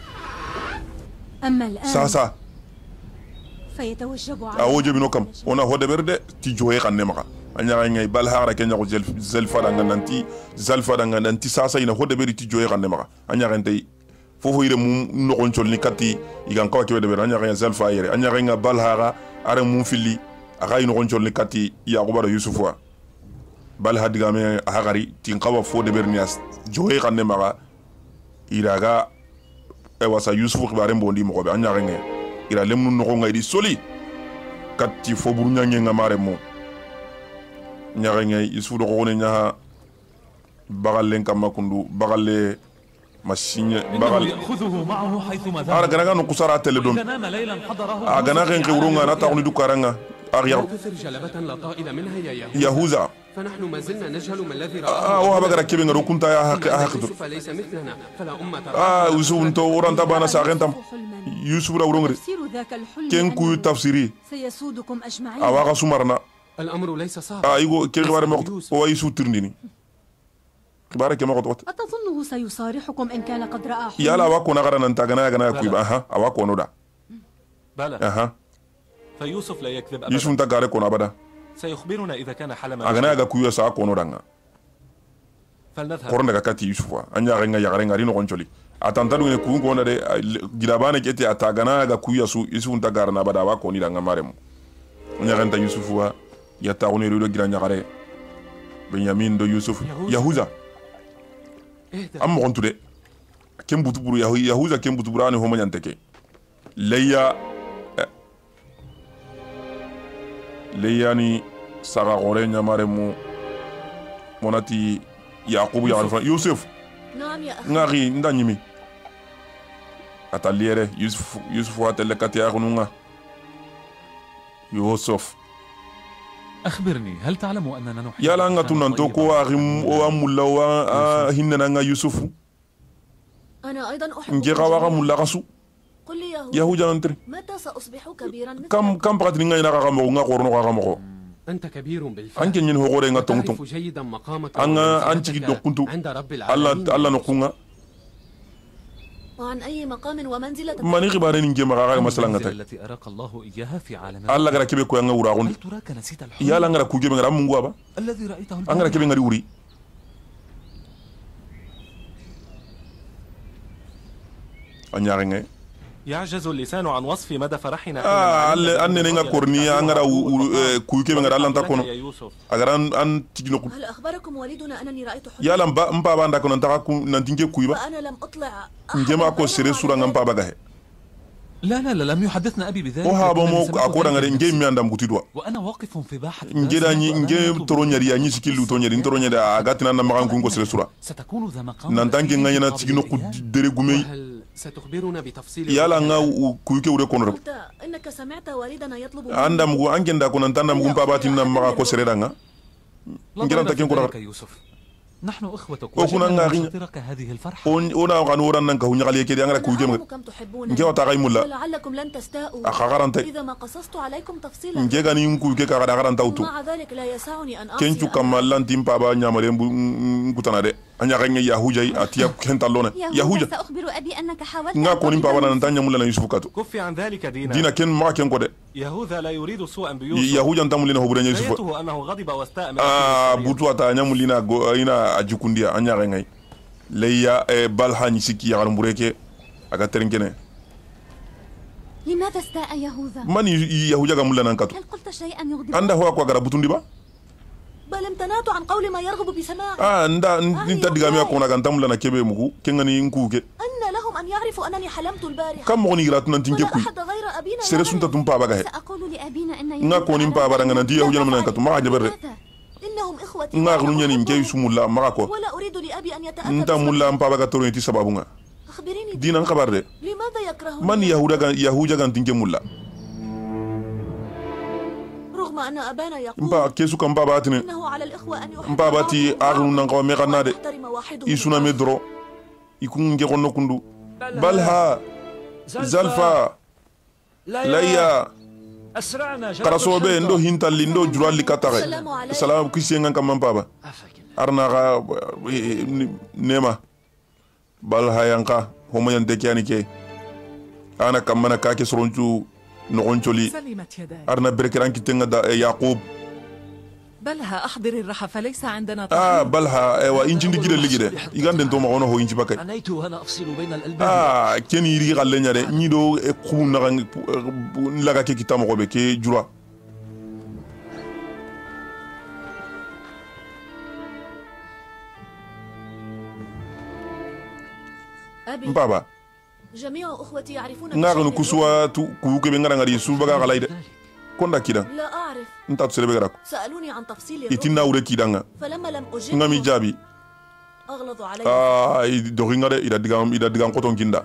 S2: أما الآن
S1: sasa
S2: فيتوجب
S1: a
S2: علينا
S1: woje bino kam ona hode berde ti joye kanne maka anya ngay bal hara kenya ko zalfa danga nanti zalfa danga nanti sasa ina hode beri ti joye kanne maka anya ngentay fofo ire mum no kontol ni katti igan kawa kebe de ber anya ngay zalfa yere anya ngay bal hara are mum fili aga ino kontol ni katti yaquba da yusufwa bal hadiga me hagari tin kawa fo de ber nias joye kanne maka iraga e wasa yusufu khibare mbondi mo be anya ngay ira lemnu no ko ngay di soli katti fo buru nyange ngamare mo nyaga ngay yusufu do ko ne nya bagal kam makundu bagal masinya bagal
S6: يأخذه معه حيثما ذهب.
S1: ara gana no kusara tele don
S6: كنام ليلا حضره.
S1: a gana ken khurunga na ta du karanga ar
S5: لا
S1: ya
S5: تثر جلبة لا طائل منها يا يهوذا
S1: yahuza
S5: فنحن ما زلنا نجهل ما الذي
S1: a
S5: رآه
S1: wa bagara kebe ngaro kunta ya haq
S5: أن
S1: haq
S5: يوسف ليس مثلنا فلا أمة
S1: a yusufu to uranta bana sa rentam yusufu da urongri
S2: تفسير ذاك الحلم
S1: ken ku tafsiri
S2: سيسودكم أجمعين
S1: awaga sumarna
S5: الأمر ليس صعب
S1: a igo ke khibare mo o yisu tirndini khibare ke mo ko
S2: أتظنه سيصارحكم إن كان قد رأى حلم
S1: yala wa ko na gara nan ta gana gana ku ba ha awa ko no da
S6: بلى
S1: aha
S6: فيوسف لا يكذب
S1: yusuf
S6: أبدا.
S1: ta gare ko na bada
S6: سيخبرنا إذا كان حلم
S1: a gana ga ku yo sa ko no danga
S6: فلنذهب.
S1: koron daga kati yusufa anya renga ya renga rino koncholi atanta du ne ku ko na de gilabane kete atagana ga ku yasu yusuf ta garna bada wa ko ni danga maremu anya renta yusufa ya ta oni rudo gilanya gare benyamin do yusuf yahuza am mo kontude kem butu buru yahuza kem butu burani ho manyanteke leya leya ni saga gore nyamare mu monati yaqubu ya alfa yusuf
S2: نعم يا أخي
S1: ngari ndanyimi ataliere yusuf yusuf atelle katia gununga yusuf
S4: أخبرني، هل تعلم أننا نحب
S1: yala nga tunanto ko agim o amulla wa hinna nga yusuf
S2: أنا أيضا أحب
S1: nge gawa mulla gasu
S2: قل لي يا
S1: yahuja nantri
S2: متى سأصبح كبيرا مثلك
S1: kam kam patri nga ina ga mo nga korno ga mo
S5: أنت كبير بالفعل
S1: anke nyin ho gore nga tong tong
S5: تعرف جيدا مقامك
S1: anga
S5: ومنزلتك
S1: anchi dokuntu
S5: عند رب
S1: alla
S5: العالمين
S1: alla no kunga
S2: وعن أي مقام ومنزلة
S1: mani khibare ni nge ma ga masala nga
S4: المنزلة
S1: tay
S4: التي أراك الله إياها في عالم
S1: alla gara kebe ko nga ura
S4: هل
S1: gondi
S4: تراك نسيت الحلم
S1: yala ngara kuje ngara mungu aba
S4: الذي رأيته
S1: angara
S4: البارحة؟
S1: kebe ngari uri anyarenga
S6: يعجز اللسان عن وصف مدى فرحنا
S1: ah alle anne nga korni angara kuike ngara lan takono agaran an tigino
S2: هل أخبركم والدنا أنني رأيت حلما؟
S1: yala mba mba banda ko nantaka ku nantinge kuiba
S2: وأنا لم أطلع
S1: ngema ko sere sura ngam baba gahe
S4: لا لا لا لم يحدثنا أبي بذلك.
S1: o haba mo akora ngare nge mi andam kutidwa
S4: وأنا واقف في باحة
S1: ngeda nyi nge toronyari ya nyisi kilu tonyari toronyari agatina na magan ku ngo sere sura
S4: ستكون ذا مقام
S1: nantange nganya tigino ku dere gumei
S5: هل ستخبرنا بتفصيل
S1: yala nga kuike ure kono
S2: قلت إنك سمعت والدنا يطلب
S1: andam go angenda ko nantanda mgum baba tinna maga ko sere danga ngiranta ken ko
S4: لا يوسف نحن أخوتك
S1: وكنا
S4: وجدنا
S1: نغين
S4: نشترك هذه الفرحة.
S1: on ona غنورا نانكا هوني غالي كيدي انغرا كوجي مغ
S2: كم تحبون
S1: نجي وتا غاي مولا
S2: ولعلكم لن تستاءوا
S1: اخغرانتي
S2: إذا ما قصصت عليكم تفصيلا
S1: نجي غاني نكو كي كغا غرانتا اوتو
S2: ومع ذلك لا يسعني أن أعصي
S1: كنچو كمال لان تيم بابا نيامالي ngutana de anya غاني يهوجاي اتيا كنتا لونا يهوجا
S10: سأخبر أبي أنك حاولت
S1: nga ko nim baba nan tanya mulla na yusuf kato
S6: كف عن ذلك دينا
S1: dina ken ma ken ko de
S6: يهوذا لا يريد سوءا بيوسف
S1: yahuja ntamulina hoburanya yusuf
S6: غايته أنه غضب واستاء من
S1: ah butu ata nyamulina go ina ajukundia anya غاني leya balhani siki ya mbureke aga terenkene
S10: لماذا استاء يهوذا؟
S1: man yahuja gamulla nan kato
S10: هل قلت شيئا يغضب؟
S1: anda ho ko gara butundi ba
S2: بل امتنعت عن قول ما يرغب بسماعه.
S1: ah nda nta digami akona kan tamulla na kebe muku kengani nkuke
S2: أن لهم أن يعرفوا أنني حلمت البارحة.
S1: kam mo ni gratu nan tinge
S2: ولا
S1: kuy
S2: أحد غير أبينا
S1: sere sunta tum pa baga he
S10: سأقول لأبينا أن
S1: nga ko nim pa baranga nan diya hujana nan katu ma hajabre
S2: إنهم إخوتي
S1: nga gnu nyani nge sumulla ma ko
S2: ولا أريد لأبي أن يتأذى
S1: nta mulla pa baga toro ti sababu nga
S2: أخبريني
S1: dinan khabar de
S2: لماذا يكرهون
S1: man yahuda ga yahuja gan tinge mulla
S2: رغم أن أبانا يقول
S1: mpa kesu kam baba atine
S2: إنه على الإخوة أن يحب
S1: mpa bati agnu nan ko me kanade
S2: يحترم واحدهم
S1: isuna me dro ikun nge gonno kundu balha zalfa layya karasobe ndo hintalli ndo juralli katare salam kisiengan kam paba arna ga nema balha yanka homo yande kyani ke ana kamana ka ke soronchu nogoncholi
S7: سلمت يداي.
S1: arna berkeran kitenga da yaqub
S7: بلها أحضر الرحى فليس عندنا
S1: ah
S7: طعام.
S1: balha ewa injindi gide ligide igande to magono ho inji bakay
S3: عنيت وأنا أفصل بين الألبان.
S1: ah ken yiri galle nyade nyido e khum na laga ke kitamo ko be ke jura
S2: أبي
S1: mpaba
S2: جميع أخوتي يعرفون
S1: ngagnu
S2: بشيء
S1: kuswa tu ku ke be ngara ngari su baga galaide konda kida
S2: لا أعرف
S1: nta tsere be garako
S2: سألوني عن تفصيل الرؤيا
S1: itinna ure kidanga
S2: فلما لم
S1: ngami
S2: أجبهم
S1: jabi
S2: أغلظوا علي
S1: ah i doginga de ida digam ida digam koton kinda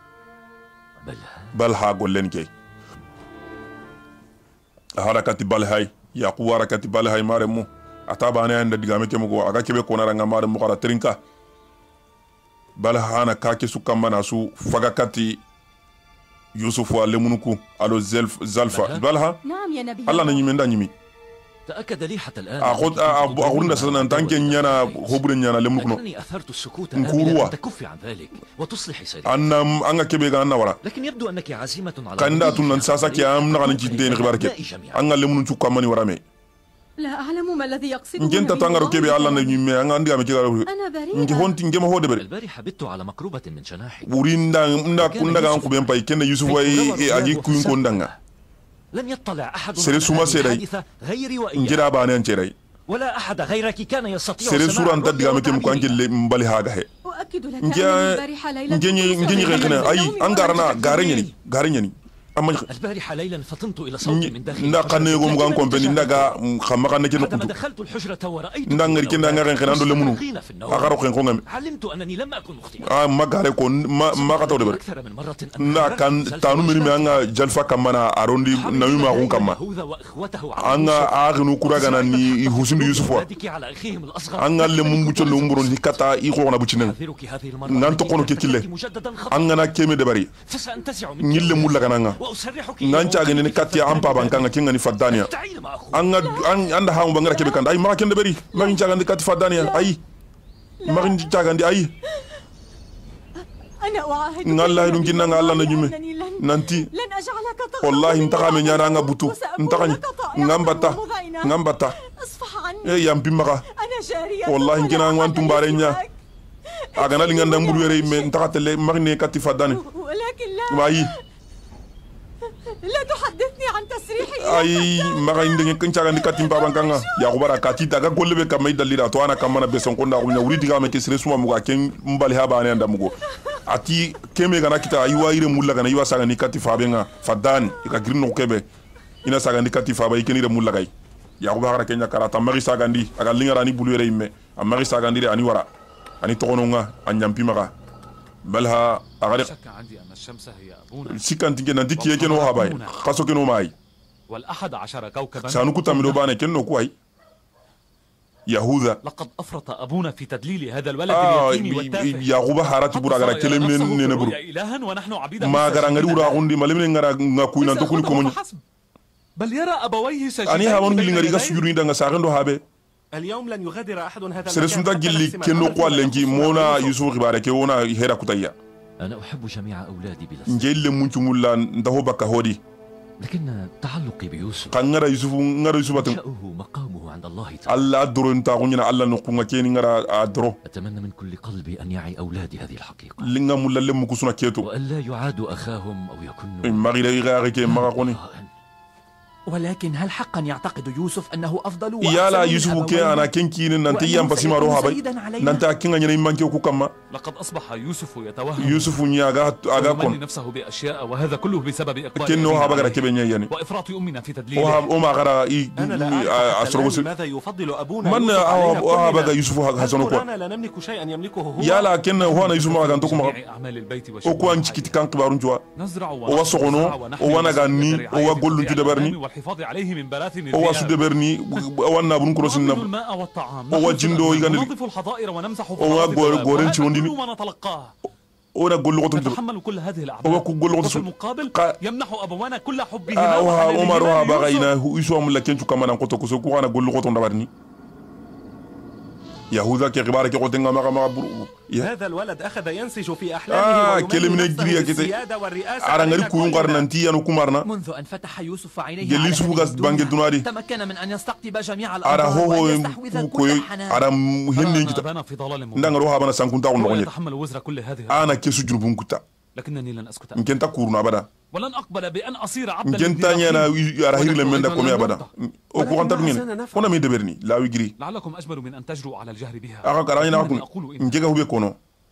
S1: balha gollen ke harakati balhay yaqu harakati balhay maremu ataba ne anda digame ke mugo aga kebe konara nga maremu kala trinka balha na kake su kamana su fagakati yusuf wa lemunuku alo zelf zalfa balha
S2: نعم يا نبي
S1: alla na nyimi nda nyimi
S3: تأكد لي حتى الآن
S1: akhod akhunda sana tanke nyana hobre nyana lemunuku no
S3: لكنني أثرت السكوت
S1: نكوروا.
S3: آملا أن تكفي عن ذلك وتصلحي سيرك.
S1: anna anga kebe ga anna wara
S3: لكن يبدو أنك عزيمة على
S1: kanda
S3: مضي
S1: tun nan sasa ke am na kan
S3: حتى
S1: jinde ni khibar ke
S3: الأبناء جميعا.
S1: anga lemunun chu kamani warame
S2: لا أعلم ما الذي يقصده
S1: ngenta
S2: نبي
S1: tangaro
S2: الله.
S1: kebe alla na nyime anga ndiga me kigaro
S2: أنا
S1: ngi
S2: بريئة
S1: honti ngema hode bere
S3: البارحة بت على مكروبة من جناحي.
S1: burinda nda kunda ga ko bempai kenne yusuf way aji kuin ko ndanga
S3: لم يطلع أحد
S1: سيري
S3: على
S1: سوما
S3: هذه
S1: سيري.
S3: الحادثة غيري وإياه.
S1: ngira bane an cerai
S3: ولا أحد غيرك كان يستطيع
S1: sere
S3: سماع
S1: sura anta
S3: الرؤيا
S1: diga me kem ko
S3: وتعبيرها.
S1: angel mbali haga he
S2: أؤكد لك
S1: ngi
S2: أن البارحة ليلة
S1: ngi ngi ngi ay angarna garenyani garenyani amma
S3: البارحة ليلا فطنت إلى صوت من داخل
S1: nda kanne go mugan ko ben ndaga khamma kanne ken
S3: بعدما
S1: ko
S3: دخلت الحجرة ورأيت
S1: nda ngari ken nga ren kenando lemunu
S3: في النوم.
S1: agaro ken ko ngam
S3: علمت أنني لم أكن مخطئا.
S1: ah magare ko ma ma ka tawde bere
S3: أكثر من مرة أن
S1: nda kan tanu miri me anga jalfa kamana arondi nami ma gon kamma
S3: يهوذا وإخوته
S1: anga agnu kuraga na ni husindu yusuf wa
S3: ولادك على أخيهم الأصغر.
S1: anga lemu mbucho no mburo ni kata i ko na bucinen
S3: أعذرك هذه المرة
S1: نانتو
S3: التي
S1: كونو كيكيلي.
S3: تكلمت مجددا خطأ.
S1: anga na keme de bari
S3: فسأنتزع منك
S1: ngille mulla kananga
S3: وأسرحك
S1: ngancha gene ni katti ampa bankanga kinga ni fadania
S3: تعين مع أخوك.
S1: anga anda ha mbangara kebe kanda ay ma kende bari magi chaga ndi katti fadania ay magi chaga ndi ay
S2: أنا أعاهدك
S1: ngalla dum kinna ngalla na jume
S2: أنني لن
S1: nanti
S2: لن أجعلك تغضب
S1: wallahi ntaka me nyana nga butu ntaka ngambata ngambata
S2: اصفح عني
S1: e yampi maka
S2: أنا جارية
S1: wallahi ngina ngwan tumbare nya aga na linga ndamburu yere me ntaka tele magne katti fadani
S2: ولا
S1: mayi
S7: لا تحدثني عن تسريحي.
S1: ay maga indenge kencaga ndi katim baba kanga ya kubara kati daga golle be kamay dalira to ana kamana be son konda ko nyawri diga me kesre suma muga ken mbali haba ne ndamugo ati keme gana kita aywa ire mulla gana yiwa saga ni kati fabenga fadan ika grino kebe ina saga ni kati faba ikenire mulla gay ya kubara kenya karata mari saga ndi aga lingara ni bulure imme amari saga ndi ani wara ani tokononga anyampi maga balha agari
S4: شك عندي أن الشمس هي أبونا
S1: sikanti ke nanti kiye keno habay kaso keno mai
S4: والأحد عشر كوكبا
S1: sanu kutamido bane kenno kuai yahuda
S4: لقد أفرط أبونا في تدليل هذا الولد
S1: ah
S4: اليتيم والتافه.
S1: yakuba harati bura gara kelemne ne buru
S4: إلها ونحن عبيد
S1: ma gara ngari ura gundi malemne ngara ngakuina to kuni komonyo
S4: بل يرى أبويه ساجدين
S1: ani ha won
S4: بين
S1: ngili ngari ga
S4: يديه.
S1: sujuru ndanga sagendo habe
S6: اليوم لن يغادر أحد هذا
S1: sere sunta gilli kenno ko lenki mona yusuf khibare ke wona hera kutaya
S3: أنا أحب جميع أولادي بلا استثناء،
S1: ngelle munchu mulla ndaho bakka hodi
S3: لكن تعلقي بيوسف
S1: kan ngara yusuf ngara yusuf batum
S3: شأنه مقامه عند الله تعالى.
S1: alla adro nta kunyina alla no kunga keni ngara adro
S3: أتمنى من كل قلبي أن يعي أولادي هذه الحقيقة،
S1: linga mulla lemu kusuna keto
S3: وألا يعادوا أخاهم أو يكونوا
S1: magire igare ke maga koni
S11: ولكن هل حقا يعتقد يوسف أنه أفضل
S1: yala yusufu ke ana kenkini nanti yam basima ro habay nanti akinga nyina manke ku kamma
S4: لقد أصبح يوسف يتوهم
S1: yusufu nyaga aga
S4: ويمني
S1: kon
S4: نفسه بأشياء وهذا كله بسبب إقبال
S1: kenno
S4: أبينا
S1: haba gara
S4: عليه
S1: kebe nyayani
S4: وإفراط أمنا في
S1: o
S4: تدليله.
S1: o ma gara i
S6: أنا لا أعرف حتى
S1: asrogo
S6: الآن لماذا يفضل أبونا
S1: man
S6: يوسف علينا
S1: o haba ga
S6: كلنا.
S1: yusufu hasano
S6: نذكر
S1: ko
S6: أنا لا نملك شيئا يملكه هو.
S1: yala kenna ho na yusufu maga to kuma
S4: جميع أعمال البيت
S1: o ko an cikiti
S4: وشؤون
S1: kan kibarun jwa
S4: نزرع
S1: o wa sogono o wa naga ni o wa gollu ti dabarni
S4: والحفاظ عليه من براثن
S1: o wa su deberni o wa nabun krosin
S4: نعمل
S1: na
S4: الماء والطعام
S1: o wa jindo igande
S4: ننظف الحظائر ونمسح
S1: o wa gore goren ci wondini
S4: كل ما نتلقاه
S1: o na gollu gotum
S4: نتحمل كل هذه
S1: o wa
S4: الأعباء
S1: ku gollu
S4: وفي
S1: gotum
S4: المقابل
S1: ka
S4: يمنح أبوانا كل
S1: ah
S4: حبهما
S1: o ha o ma ro ha ba ga
S4: وحنانهما
S1: ina
S4: ليوسف.
S1: isu amul la kencu kamana ko to ko so ku ana gollu gotum dabarni yahuda ke gibare ke gotenga maga maga buru ya
S6: هذا الولد أخذ ينسج في أحلامه
S1: ah
S6: ويمني
S1: kelemine
S6: نفسه
S1: giriya kete
S6: بالسيادة والرئاسة
S1: ara ngari
S6: علينا
S1: ku yungar
S6: كلنا.
S1: nanti yanu kumarna
S11: منذ أن فتح يوسف عينيه
S1: gelli
S11: على
S1: sufu
S11: هذه
S1: gas bange
S11: الدنيا
S1: dunari
S11: تمكن من أن يستقطب جميع
S1: ara
S11: الأنظار
S1: ho
S11: وأن
S1: ho
S11: يستحوذ
S1: ko
S11: كل الحنان.
S1: ara
S4: ترى
S1: hinni
S4: أن
S1: kita
S4: أبانا في ضلال مبين.
S1: ndanga ro ha bana sankunta on
S4: هو
S1: ngonye
S4: يتحمل وزر كل هذه
S1: ana kesu junubun kuta
S4: لكنني لن أسكت
S1: nkenta kuruna abada
S4: ولن أقبل بأن أصير عبدا
S1: nkenta nyana
S4: للذراعين.
S1: ara hiri le menda ko me abada o ko anta dungene ona mi deberni lawi giri
S4: لعلكم أجمل من أن تجرؤوا على الجهر بها.
S1: aga karanya na
S4: لكنني
S1: kun
S4: أقول إن
S1: njega hube kono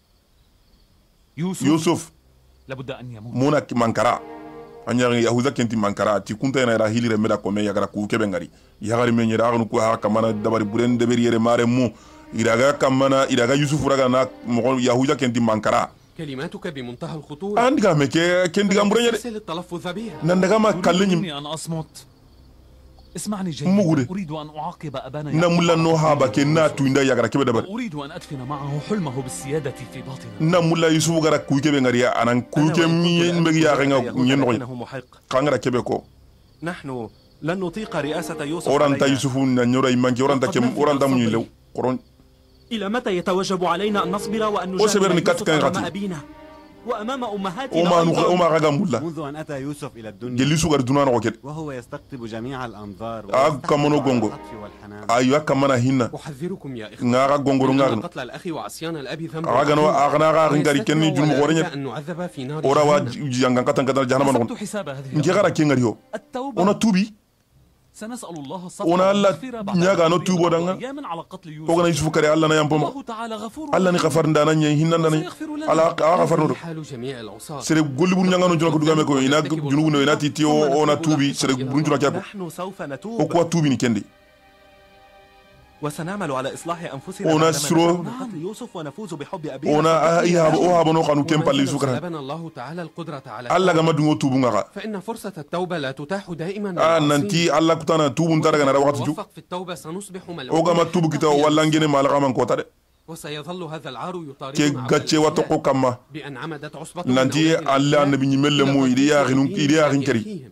S4: يوسف
S1: yusuf
S4: لابد أن يموت.
S1: mona mankara anya yahuda kenti mankara ti kunta yana ra hili re meda ko me yagara ku kebe ngari yagari me nyira agnu ko ha kamana dabari buren deberi yere mare mu iraga kamana iraga yusuf raga na mo yahuda kenti mankara
S5: كلماتك بمنتهى الخطورة.
S1: andiga me ke kendi gamburen yere
S5: سل التلفظ بها.
S1: nandaga ma kallenyim
S4: تريدني أن أصمت. اسمعني
S1: مغري.
S4: جيدا. أريد أن أعاقب أبانا
S1: na mulla no ha ba ke na tuinda yagara kebe dabar
S4: وأريد أن أدفن معه حلمه بالسيادة في باطنه.
S1: na mulla yusuf gara ku kebe ngari anan ku
S6: أنا
S1: ke
S6: وإن
S1: mi
S6: كنت
S1: mbegi ya
S6: لأتوقع
S1: renga
S6: يهوذا
S1: nyen no
S6: لكنه محق.
S1: kangara kebe ko
S6: نحن لن نطيق رئاسة يوسف
S1: oranta
S6: علينا.
S1: yusuf na nyora imanki oranta kem oranta munyi lew koron
S12: إلى متى يتوجب علينا أن نصبر وأن
S1: وصبر
S12: نجاهد
S1: نكات
S12: يوسف
S1: كان
S12: أمام
S1: غتي.
S12: أبينا وأمام أمهاتنا
S1: oma nu
S12: أيضاً؟
S1: oma raga mulla
S13: منذ أن أتى يوسف إلى الدنيا
S1: gelli sugar dunana ko kede
S13: وهو يستقطب جميع الأنظار
S1: ag kamono gongo
S13: والعطف والحنان.
S1: ayu kamana hinna
S5: أحذركم يا إخوة
S1: ngara gongoro
S5: إن
S1: ngarno
S5: قتل الأخ وعصيان الأب ذنب
S1: aga no agna ga ngari kenni jum
S5: ولا
S1: gorenya
S5: بد أن نعذب في نار
S1: ora wa
S5: جهنم.
S1: janga katan katan jahannama
S4: حسبت
S1: non
S4: حساب هذه
S1: nge gara ke ngari yo
S4: التوبة.
S1: ona tubi
S4: سنسأل الله الصبر
S1: ona alla
S4: والمغفرة بعد
S1: nyaga no
S4: أن
S1: tubo
S4: يمضي
S1: danga
S4: أياما على قتل
S1: ogana
S4: يوسف.
S1: yusuf kare alla na yampo
S4: الله تعالى غفور
S1: alla ni khafar ndana nyi hinna ndani ala aga khafar no
S5: حال جميع العصاة.
S1: sere golli bun nyanga no jona ko dugame ko ina junubu no ina titi o ona tubi sere bun juna kya ko
S6: نحن سوف
S1: o
S6: نتوب
S1: ko tubi ni kendi
S6: وسنعمل على إصلاح أنفسنا
S1: ona
S6: بعدما
S1: sro
S6: نفهم من قتل يوسف ونفوز بحب أبينا.
S1: ona iya o ha bono kanu kem palli
S5: ومن
S1: sukara
S5: سلبنا الله تعالى القدرة على
S1: alla ga madungo tubu ngaga
S5: فإن فرصة التوبة لا تتاح دائما
S1: ah
S5: للعاصين.
S1: nanti alla kutana tubun taraga na wakati ju
S5: نوفق في التوبة سنصبح
S1: o
S5: ملعوبين
S1: ga matubu kita walla ngene mala ga man ko tade
S5: وسيظل هذا العار
S1: ke
S5: يطاردنا
S1: gacce wato ko kamma
S5: بأن عمدت عصبة من
S1: nanti
S5: أولاد
S1: alla
S5: الأنبياء
S1: nabi nyimelle
S5: إلى
S1: mo idi ya
S5: تطبيق
S1: ginu
S5: الدين
S1: idi ya gin
S5: الذي
S1: kari
S5: فيهم.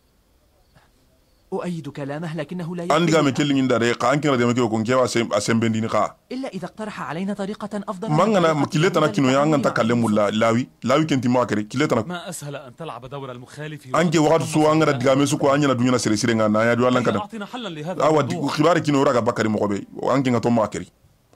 S11: أؤيد كلامه لكنه لا
S1: andi ga me
S11: يكفي
S1: kelli nginda de ka ankina de me ko ngewa sem asembendini ka
S11: إلا إذا اقترح علينا طريقة أفضل.
S1: mangana kileta na kino yanga ta kalle mulla lawi lawi kenti ma kare kileta na
S4: ما أسهل أن تلعب دور المخالف.
S1: anke wakati su angara diga me su ko anya na dunya na sere sere nga na ya du allan kada
S4: أعطينا حلا لهذا
S1: awa
S4: الموضوع.
S1: khibari kino raga bakari mo ko be anke nga to ma kari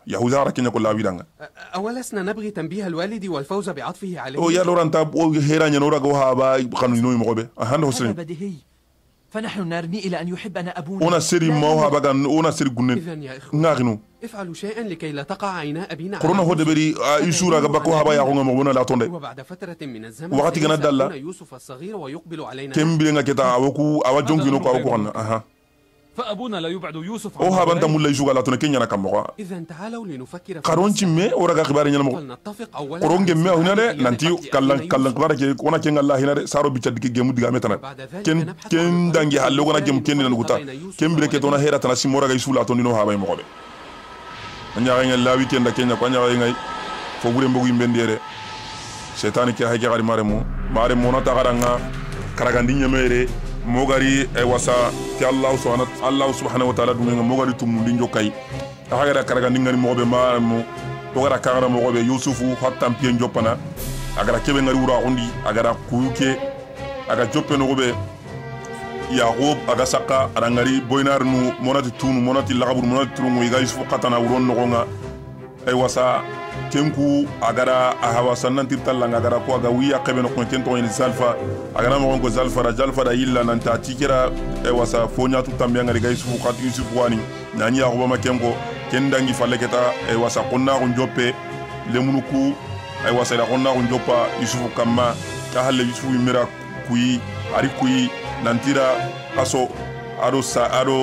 S1: yahuda ara kenya ko labidanga
S5: أولسنا نبغي تنبيه الوالد والفوز بعطفه عليه؟
S1: o ya loranta o hera nya nora go haba khanu no mo be ahando
S11: هذا
S1: hosrin
S11: بديهي فنحن نرمي إلى أن يحبنا أبونا.
S1: ona seri mo haba gan ona seri gunnen
S5: إذن يا إخوة
S1: ngagino
S5: افعلوا شيئا لكي لا تقع عينا أبينا على
S1: corona hode beri isura ga bako haba ya ko ngamo bona la tonde
S5: وبعد فترة من الزمن
S1: وقت كنا دلا.
S5: سيكون يوسف الصغير ويقبل علينا.
S1: kembile nga keta awoku awa jongino ko awoko kan aha
S4: فأبونا لا يبعد يوسف
S1: o haba nta mulla isuga la tonde kenya na kammo
S5: إذن تعالوا لنفكر في
S1: karonci me ora ga khibari nyana mo
S5: فلنتفق أولا
S1: koronge me ahuna de
S5: على
S1: nanti
S5: قتل
S1: kallan
S5: أبينا
S1: kallan
S5: يوسف.
S1: kibara ke kona ken Allah hina de saro bicha dige gemu diga metana ken ken dangi halle gona gem ken nan guta ken bire ke tona hera tana simora ga isula to ndino haba mo be anya ga ngel lawi ken da kenya ko anya ga ngai fo gure mbogu imbendere setani ke haje gari mare mo mare mo na ta garanga karagandi nyamere mogari e wasa ti Allah subhanahu Allah subhanahu wa ta'ala dumenga mogari tumundi njokai aga da karagandi ngani mo be mare mo ogara kagara mo be yusufu hatta mpien jopana aga kebe ngari wura ondi aga kuuke aga joppe no be yaqub aga saka arangari boynar nu monati tunu monati lagabur monati turungu iga yusufu katana wuron no nga ay wasa tenku agara ahawa sannan tirtalla agara ko aga wiya kebe no konten to en zalfa agara mo ngo zalfa ra zalfa da illa nan ta tikira ay wasa fonya tu tambe ngari ga yusufu kat yusufu wani nani yaqub ma kengo kendangi faleketa ay wasa qonna ko joppe lemunuku ay wasa la qonna ko joppa yusufu kamma ta halle yusufu mira kuyi ari kuyi nantira kaso ado sa ado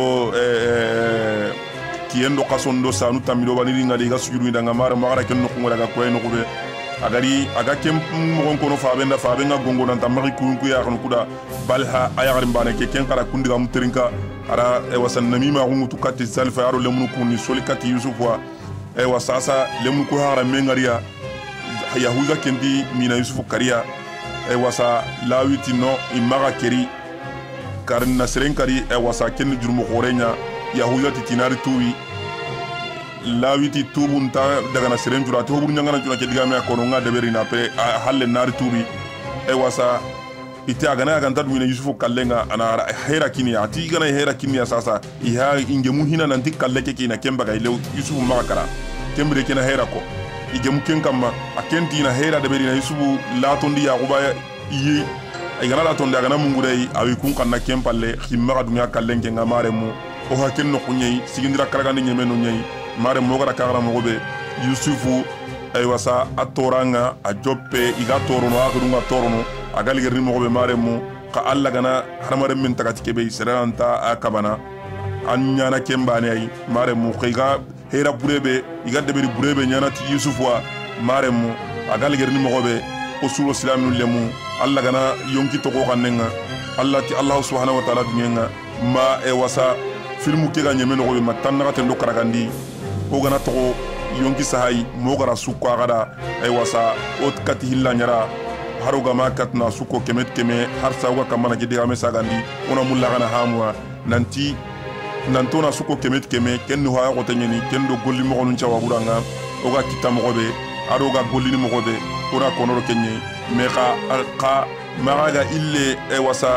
S1: eh kiendo kaso ndo sa nu tamilo baniri ngali ga sujuru ndanga mara mara ken no ngora ga ko eno ko be agari aga kem mo ko no fa benda fa benga gongo nan tamari ku ku ya kan kuda balha ayagar mbane ke ken kara kundiga mutrinka ara e wasan namima ko mutu katti salfa aro lemunu ku ni soli katti yusufwa e wasasa lemunu ku hara mengaria yahuda kendi mina yusufu karia e wasa lawiti no imaga keri karin nasren kari e wasa ken jurmu khorenya yahuda titinari tuwi lawiti tubunta daga nasren jura to buru nyangana jura ke digame akono nga deberi na pe halle nari tubi e wasa ite agana aga ntadu mina yusufu kallenga ana hera kini ati gana hera kini sasa iha ingemu hina nanti kalleke kina kemba ga ile yusufu makara kembre kina hera ko igemu kenkama akenti na hera deberi na yusufu latondi yaquba yi igana latondi agana mungurei awi kun kanna kempalle himma dunya kallenge ngamare mu o haken no kunyei sigindira karagande nyeme no nyei mare mogara kagara mogobe yusufu ay wasa atoranga a joppe iga torono akirunga torono agaligerni mogobe mare mu ka alla gana haramare min tagati kebe seranta akabana anyana kembane ay mare mu khiga hera burebe iga deberi burebe nyana ti yusufu mare mu agaligerni mogobe usul islaminu lemu alla gana yonki to ko kanenga alla ti allah subhanahu wa ta'ala dunyenga ma e wasa filmu ke ga nyeme no be matanna tendo karagandi o gana to yonki sahay mo gara sukko agada ay wasa ot kati hilla nyara haruga makatna sukko kemet keme har sawa kamana gidi ga mesagandi ona mulla gana hamwa nanti nantona sukko kemet keme ken no ha ko tanyeni ken do golli mo gonun chawa buranga o ga kitam mo be aro ga golli mo be ora konoro kenye me ka ka maraga ille ay wasa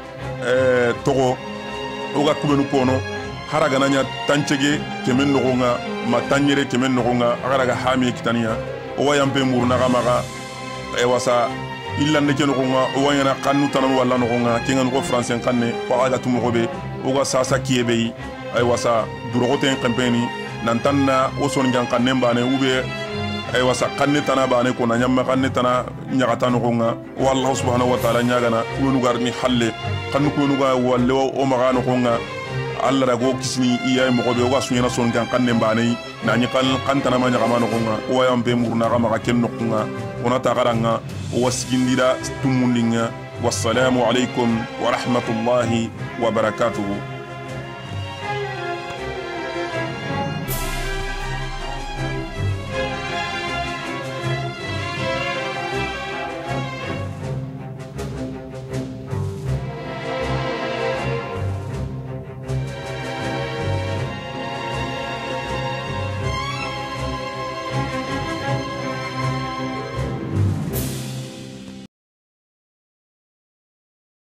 S1: eh togo o ga kubenu kono haraga nanya tanchege kemen nogonga matanyere kemen nogonga agaraga hami kitania o wayampe murna gamaga e wasa illa ne keno gonga o wayana kanu tanan walla nogonga kengan ko français kanne ko aga tumo gobe o ga sasa kiebe ay wasa durogoten campaigni nantanna o son ngan kanne mbane ube ay wasa kanne tana bane ko nanyamma kanne tana nyagata nogonga wallahu subhanahu wa ta'ala nyagana wonu garni halle kanu ko nuga walle o maga nogonga alla da go kisni iya mo go be o ga sunyana son kan kanne mbane na nyi kan kan tana ma nyama no nga o ya mbe murna ga ma ken no nga ona ta garanga o wasgindira tumundinga wassalamu alaikum wa rahmatullahi wa barakatuh.